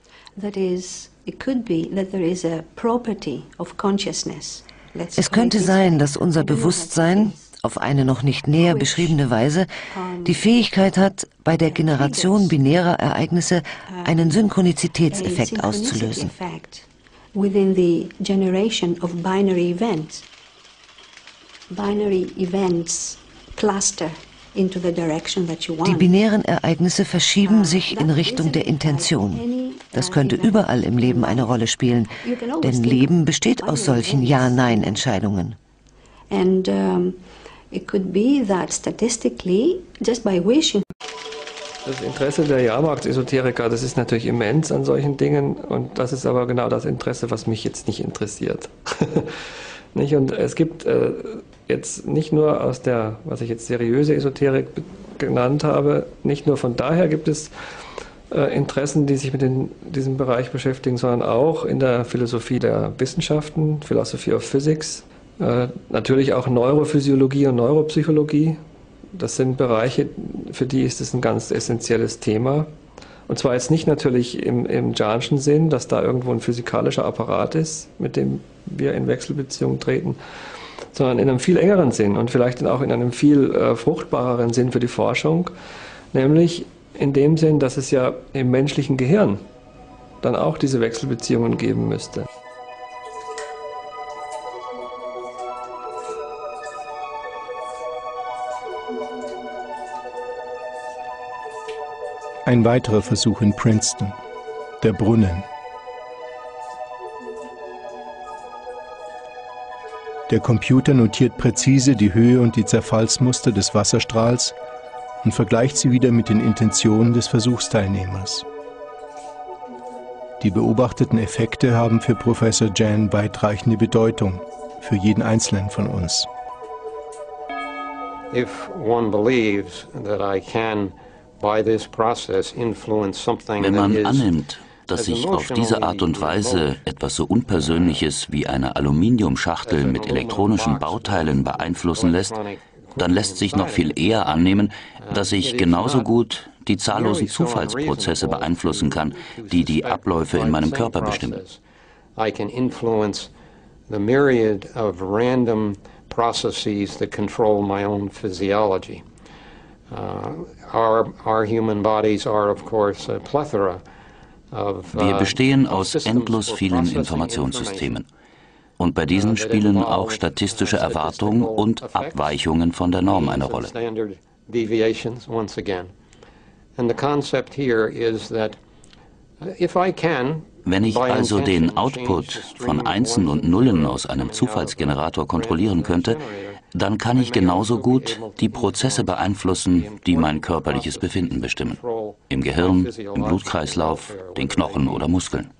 Es könnte sein, dass unser Bewusstsein auf eine noch nicht näher beschriebene Weise die Fähigkeit hat, bei der Generation binärer Ereignisse einen Synchronizitätseffekt auszulösen. Within the generation of binary events, binary events cluster into the direction that you want. Die binären Ereignisse verschieben sich in Richtung der Intention. Das könnte überall im Leben eine Rolle spielen, denn Leben besteht aus solchen Ja-Nein-Entscheidungen. And um, it could be that statistically, just by wishing. Das Interesse der Jahrmarktsesoteriker, das ist natürlich immens an solchen Dingen, und das ist aber genau das Interesse, was mich jetzt nicht interessiert. Nicht? Und es gibt äh, jetzt nicht nur aus der, was ich jetzt seriöse Esoterik genannt habe, nicht nur von daher gibt es äh, Interessen, die sich mit den, diesem Bereich beschäftigen, sondern auch in der Philosophie der Wissenschaften, Philosophy of Physics, äh, natürlich auch Neurophysiologie und Neuropsychologie. Das sind Bereiche, für die ist es ein ganz essentielles Thema. Und zwar jetzt nicht natürlich im, im Jahnschen Sinn, dass da irgendwo ein physikalischer Apparat ist, mit dem wir in Wechselbeziehungen treten, sondern in einem viel engeren Sinn und vielleicht auch in einem viel äh, fruchtbareren Sinn für die Forschung, nämlich in dem Sinn, dass es ja im menschlichen Gehirn dann auch diese Wechselbeziehungen geben müsste. Ein weiterer Versuch in Princeton, der Brunnen. Der Computer notiert präzise die Höhe und die Zerfallsmuster des Wasserstrahls und vergleicht sie wieder mit den Intentionen des Versuchsteilnehmers. Die beobachteten Effekte haben für Professor Jan weitreichende Bedeutung, für jeden Einzelnen von uns. Wenn man annimmt, dass ich auf diese Art und Weise etwas so Unpersönliches wie eine Aluminiumschachtel mit elektronischen Bauteilen beeinflussen lässt, dann lässt sich noch viel eher annehmen, dass ich genauso gut die zahllosen Zufallsprozesse beeinflussen kann, die die Abläufe in meinem Körper bestimmen. Processes that control my own physiology. Uh, our, our human bodies are, of course, a plethora of, uh, Wir bestehen aus endlos vielen Informationssystemen. Und bei diesen spielen auch statistische Erwartungen und Abweichungen von der Norm eine Rolle. Wenn ich also den Output von Einsen und Nullen aus einem Zufallsgenerator kontrollieren könnte, dann kann ich genauso gut die Prozesse beeinflussen, die mein körperliches Befinden bestimmen. Im Gehirn, im Blutkreislauf, den Knochen oder Muskeln.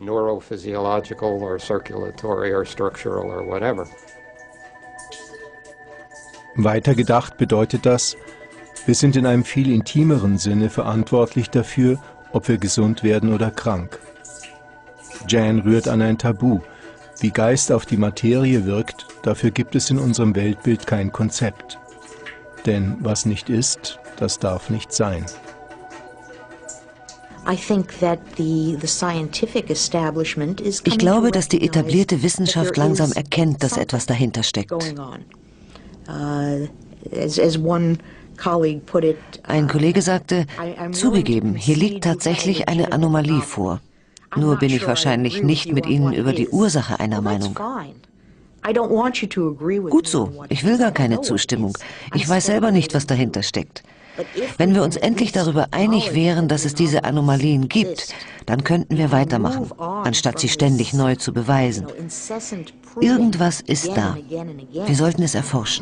Weiter gedacht bedeutet das, wir sind in einem viel intimeren Sinne verantwortlich dafür, ob wir gesund werden oder krank. Jan rührt an ein Tabu. Wie Geist auf die Materie wirkt, dafür gibt es in unserem Weltbild kein Konzept. Denn was nicht ist, das darf nicht sein. Ich glaube, dass die etablierte Wissenschaft langsam erkennt, dass etwas dahinter steckt. Ein Kollege sagte, zugegeben, hier liegt tatsächlich eine Anomalie vor. Nur bin ich wahrscheinlich nicht mit Ihnen über die Ursache einer Meinung. Gut so, ich will gar keine Zustimmung. Ich weiß selber nicht, was dahinter steckt. Wenn wir uns endlich darüber einig wären, dass es diese Anomalien gibt, dann könnten wir weitermachen, anstatt sie ständig neu zu beweisen. Irgendwas ist da. Wir sollten es erforschen.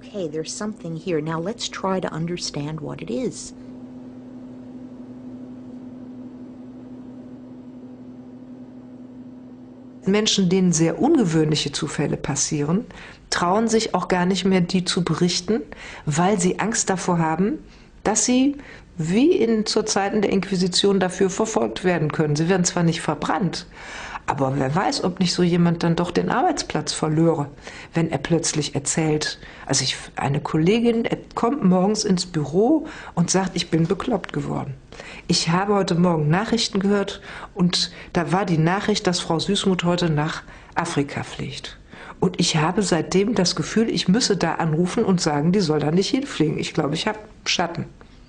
Menschen, denen sehr ungewöhnliche Zufälle passieren, trauen sich auch gar nicht mehr, die zu berichten, weil sie Angst davor haben, dass sie, wie in zur Zeiten der Inquisition, dafür verfolgt werden können. Sie werden zwar nicht verbrannt, aber wer weiß, ob nicht so jemand dann doch den Arbeitsplatz verlöre, wenn er plötzlich erzählt. Also ich, eine Kollegin kommt morgens ins Büro und sagt, ich bin bekloppt geworden. Ich habe heute Morgen Nachrichten gehört und da war die Nachricht, dass Frau Süßmuth heute nach Afrika fliegt. Und ich habe seitdem das Gefühl, ich müsse da anrufen und sagen, die soll da nicht hinfliegen. Ich glaube, ich habe Schatten.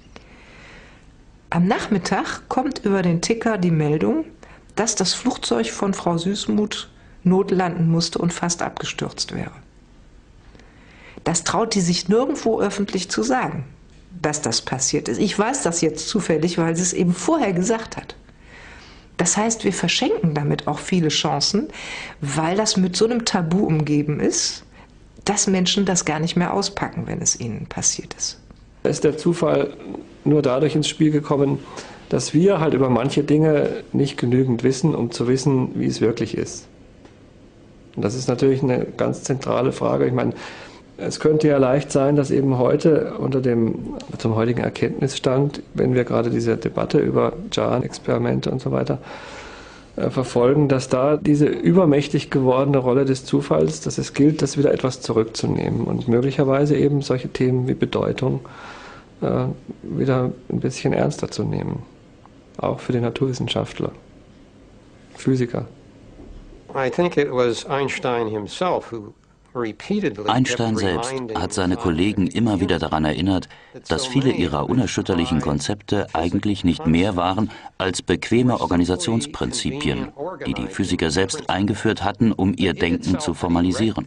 Am Nachmittag kommt über den Ticker die Meldung, dass das Flugzeug von Frau Süßmuth notlanden musste und fast abgestürzt wäre. Das traut die sich nirgendwo öffentlich zu sagen, dass das passiert ist. Ich weiß das jetzt zufällig, weil sie es eben vorher gesagt hat. Das heißt, wir verschenken damit auch viele Chancen, weil das mit so einem Tabu umgeben ist, dass Menschen das gar nicht mehr auspacken, wenn es ihnen passiert ist. Ist der Zufall nur dadurch ins Spiel gekommen, dass wir halt über manche Dinge nicht genügend wissen, um zu wissen, wie es wirklich ist. Und das ist natürlich eine ganz zentrale Frage. Ich meine, es könnte ja leicht sein, dass eben heute unter dem zum heutigen Erkenntnisstand, wenn wir gerade diese Debatte über Jan-Experimente und so weiter äh, verfolgen, dass da diese übermächtig gewordene Rolle des Zufalls, dass es gilt, das wieder etwas zurückzunehmen und möglicherweise eben solche Themen wie Bedeutung äh, wieder ein bisschen ernster zu nehmen. Auch für den Naturwissenschaftler, Physiker. I think it was Einstein himself who Einstein selbst hat seine Kollegen immer wieder daran erinnert, dass viele ihrer unerschütterlichen Konzepte eigentlich nicht mehr waren als bequeme Organisationsprinzipien, die die Physiker selbst eingeführt hatten, um ihr Denken zu formalisieren.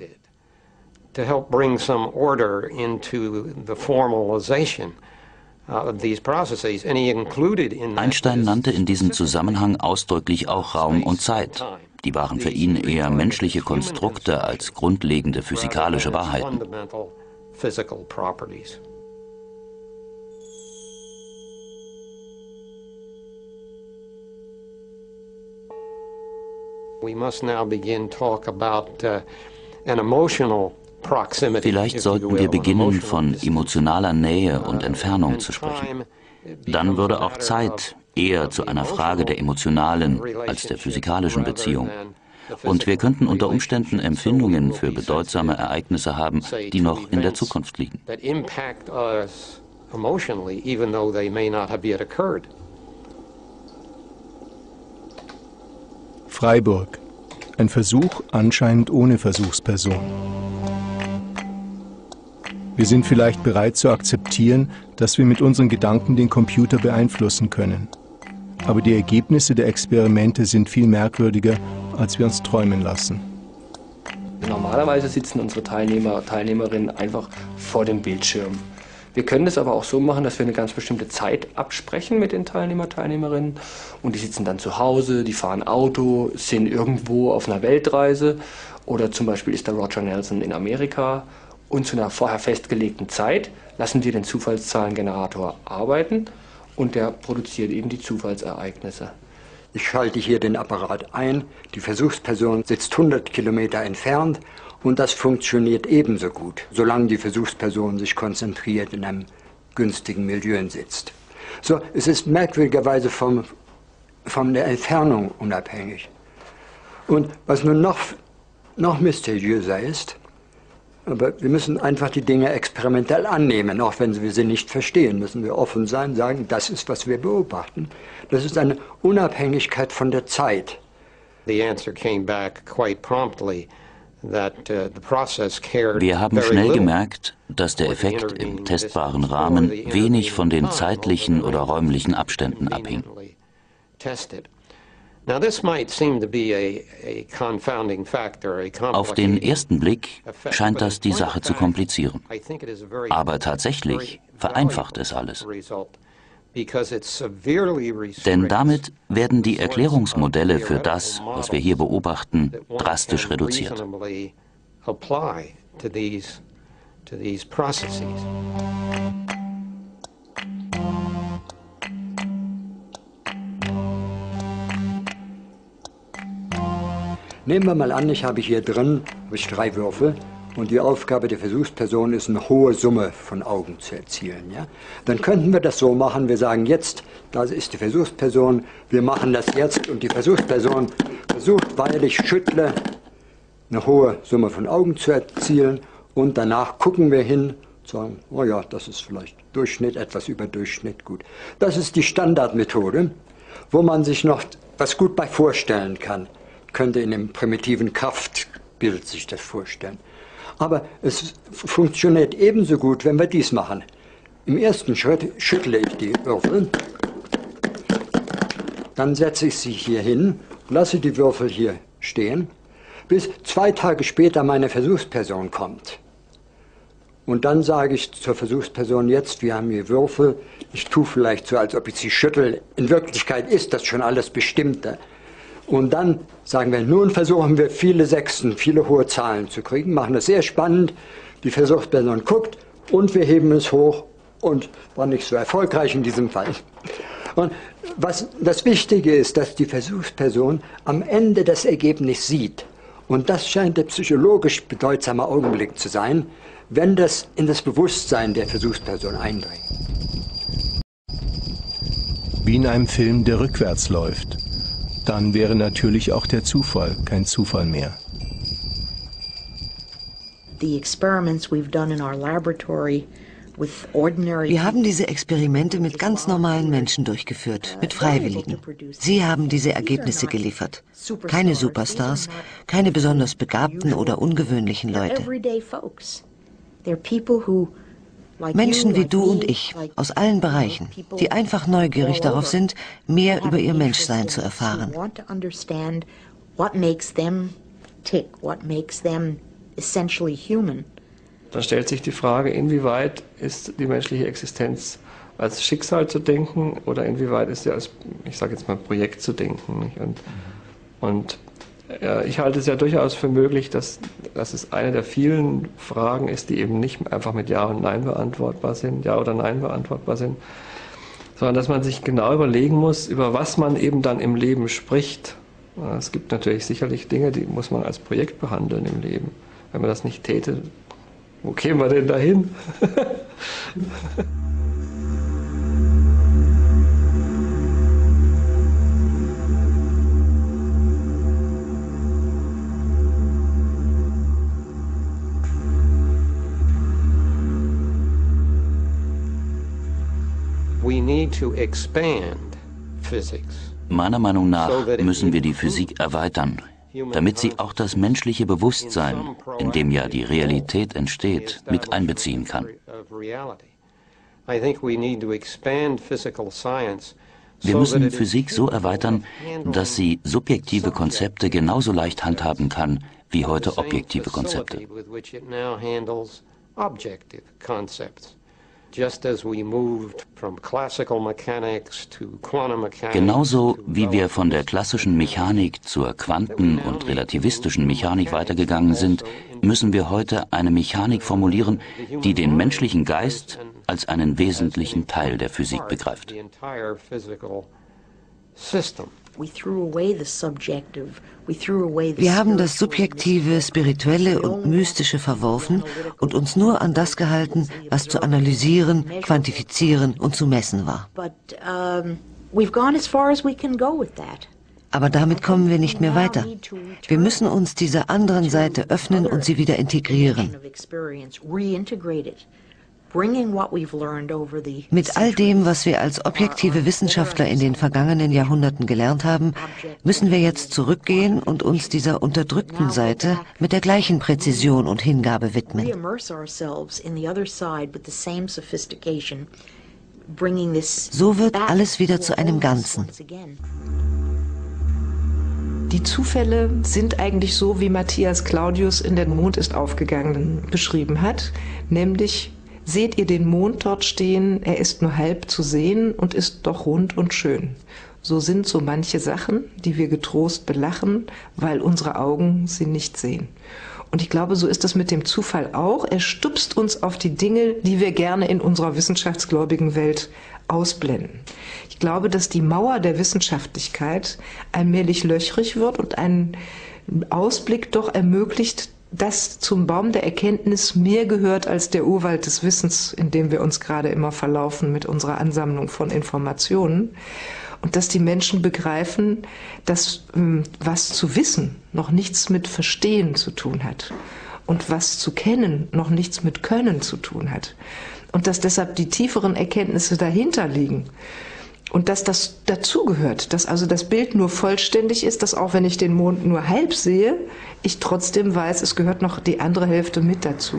Einstein nannte in diesem Zusammenhang ausdrücklich auch Raum und Zeit. Die waren für ihn eher menschliche Konstrukte als grundlegende physikalische Wahrheiten. We must now begin talk about uh, an emotional proximity. Vielleicht sollten wir beginnen, von emotionaler Nähe und Entfernung zu sprechen. Dann würde auch Zeit eher zu einer Frage der emotionalen als der physikalischen Beziehung. Und wir könnten unter Umständen Empfindungen für bedeutsame Ereignisse haben, die noch in der Zukunft liegen. Freiburg. Ein Versuch anscheinend ohne Versuchsperson. Wir sind vielleicht bereit zu akzeptieren, dass wir mit unseren Gedanken den Computer beeinflussen können. Aber die Ergebnisse der Experimente sind viel merkwürdiger, als wir uns träumen lassen. Normalerweise sitzen unsere Teilnehmer, Teilnehmerinnen einfach vor dem Bildschirm. Wir können das aber auch so machen, dass wir eine ganz bestimmte Zeit absprechen mit den Teilnehmer, Teilnehmerinnen. Und die sitzen dann zu Hause, die fahren Auto, sind irgendwo auf einer Weltreise. Oder zum Beispiel ist der Roger Nelson in Amerika. Und zu einer vorher festgelegten Zeit lassen wir den Zufallszahlengenerator arbeiten. Und der produziert eben die Zufallsereignisse. Ich schalte hier den Apparat ein, die Versuchsperson sitzt hundert Kilometer entfernt und das funktioniert ebenso gut, solange die Versuchsperson sich konzentriert in einem günstigen Milieu sitzt. So, es ist merkwürdigerweise vom, von der Entfernung unabhängig. Und was nun noch, noch mysteriöser ist, aber wir müssen einfach die Dinge experimentell annehmen, auch wenn wir sie nicht verstehen, müssen wir offen sein, sagen, das ist, was wir beobachten. Das ist eine Unabhängigkeit von der Zeit. The answer came back quite promptly that uh, the process cared Wir haben very schnell little gemerkt, dass der Effekt im testbaren Rahmen wenig von den zeitlichen oder räumlichen Abständen abhing. Auf den ersten Blick scheint das die Sache zu komplizieren. Aber tatsächlich vereinfacht es alles. Denn damit werden die Erklärungsmodelle für das, was wir hier beobachten, drastisch reduziert. Nehmen wir mal an, ich habe hier drin habe ich drei Würfel und die Aufgabe der Versuchsperson ist, eine hohe Summe von Augen zu erzielen. Ja? Dann könnten wir das so machen, wir sagen jetzt, das ist die Versuchsperson, wir machen das jetzt und die Versuchsperson versucht, weil ich schüttle, eine hohe Summe von Augen zu erzielen und danach gucken wir hin und sagen, oh ja, das ist vielleicht Durchschnitt, etwas über Durchschnitt, gut. Das ist die Standardmethode, wo man sich noch was gut bei vorstellen kann. Könnte in einem primitiven Kraftbild sich das vorstellen. Aber es funktioniert ebenso gut, wenn wir dies machen. Im ersten Schritt schüttle ich die Würfel, dann setze ich sie hier hin, lasse die Würfel hier stehen, bis zwei Tage später meine Versuchsperson kommt. Und dann sage ich zur Versuchsperson, jetzt, wir haben hier Würfel, ich tue vielleicht so, als ob ich sie schüttel. In Wirklichkeit ist das schon alles Bestimmte. Und dann sagen wir, nun versuchen wir viele Sechsten, viele hohe Zahlen zu kriegen, machen das sehr spannend, die Versuchsperson guckt und wir heben es hoch und war nicht so erfolgreich in diesem Fall. Und was das Wichtige ist, dass die Versuchsperson am Ende das Ergebnis sieht. Und das scheint der psychologisch bedeutsame Augenblick zu sein, wenn das in das Bewusstsein der Versuchsperson eindringt. Wie in einem Film, der rückwärts läuft. Dann wäre natürlich auch der Zufall kein Zufall mehr. Wir haben diese Experimente mit ganz normalen Menschen durchgeführt, mit Freiwilligen. Sie haben diese Ergebnisse geliefert. Keine Superstars, keine besonders begabten oder ungewöhnlichen Leute. Menschen wie du und ich, aus allen Bereichen, die einfach neugierig darauf sind, mehr über ihr Menschsein zu erfahren. Da stellt sich die Frage, inwieweit ist die menschliche Existenz als Schicksal zu denken oder inwieweit ist sie als, ich sage jetzt mal, Projekt zu denken. Nicht? Und, und ja, ich halte es ja durchaus für möglich, dass, dass es eine der vielen Fragen ist, die eben nicht einfach mit Ja und Nein beantwortbar sind, Ja oder Nein beantwortbar sind, sondern dass man sich genau überlegen muss, über was man eben dann im Leben spricht Es gibt natürlich sicherlich Dinge, die muss man als Projekt behandeln im Leben. Wenn man das nicht täte, wo kämen wir denn dahin? We need to expand physics. Meiner Meinung nach müssen wir die Physik erweitern, damit sie auch das menschliche Bewusstsein, in dem ja die Realität entsteht, mit einbeziehen kann. Wir müssen Physik so erweitern, dass sie subjektive Konzepte genauso leicht handhaben kann wie heute objektive Konzepte. Genauso wie wir von der klassischen Mechanik zur quanten- und relativistischen Mechanik weitergegangen sind, müssen wir heute eine Mechanik formulieren, die den menschlichen Geist als einen wesentlichen Teil der Physik begreift. Wir haben das Subjektive, Spirituelle und Mystische verworfen und uns nur an das gehalten, was zu analysieren, quantifizieren und zu messen war. Aber damit kommen wir nicht mehr weiter. Wir müssen uns dieser anderen Seite öffnen und sie wieder integrieren. Mit all dem, was wir als objektive Wissenschaftler in den vergangenen Jahrhunderten gelernt haben, müssen wir jetzt zurückgehen und uns dieser unterdrückten Seite mit der gleichen Präzision und Hingabe widmen. So wird alles wieder zu einem Ganzen. Die Zufälle sind eigentlich so, wie Matthias Claudius in Den Mond ist aufgegangen beschrieben hat, nämlich: Seht ihr den Mond dort stehen, er ist nur halb zu sehen und ist doch rund und schön. So sind so manche Sachen, die wir getrost belachen, weil unsere Augen sie nicht sehen. Und ich glaube, so ist es mit dem Zufall auch. Er stupst uns auf die Dinge, die wir gerne in unserer wissenschaftsgläubigen Welt ausblenden. Ich glaube, dass die Mauer der Wissenschaftlichkeit allmählich löchrig wird und einen Ausblick doch ermöglicht, dass zum Baum der Erkenntnis mehr gehört als der Urwald des Wissens, in dem wir uns gerade immer verlaufen mit unserer Ansammlung von Informationen. Und dass die Menschen begreifen, dass was zu wissen noch nichts mit Verstehen zu tun hat und was zu kennen noch nichts mit Können zu tun hat. Und dass deshalb die tieferen Erkenntnisse dahinter liegen. Und dass das dazugehört, dass also das Bild nur vollständig ist, dass auch wenn ich den Mond nur halb sehe, ich trotzdem weiß, es gehört noch die andere Hälfte mit dazu.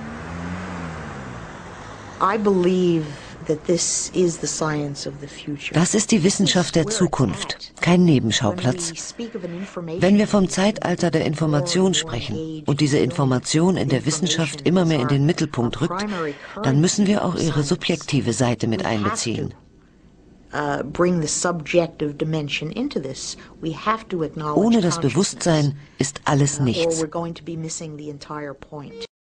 Das ist die Wissenschaft der Zukunft, kein Nebenschauplatz. Wenn wir vom Zeitalter der Information sprechen und diese Information in der Wissenschaft immer mehr in den Mittelpunkt rückt, dann müssen wir auch ihre subjektive Seite mit einbeziehen. Ohne das Bewusstsein ist alles nichts.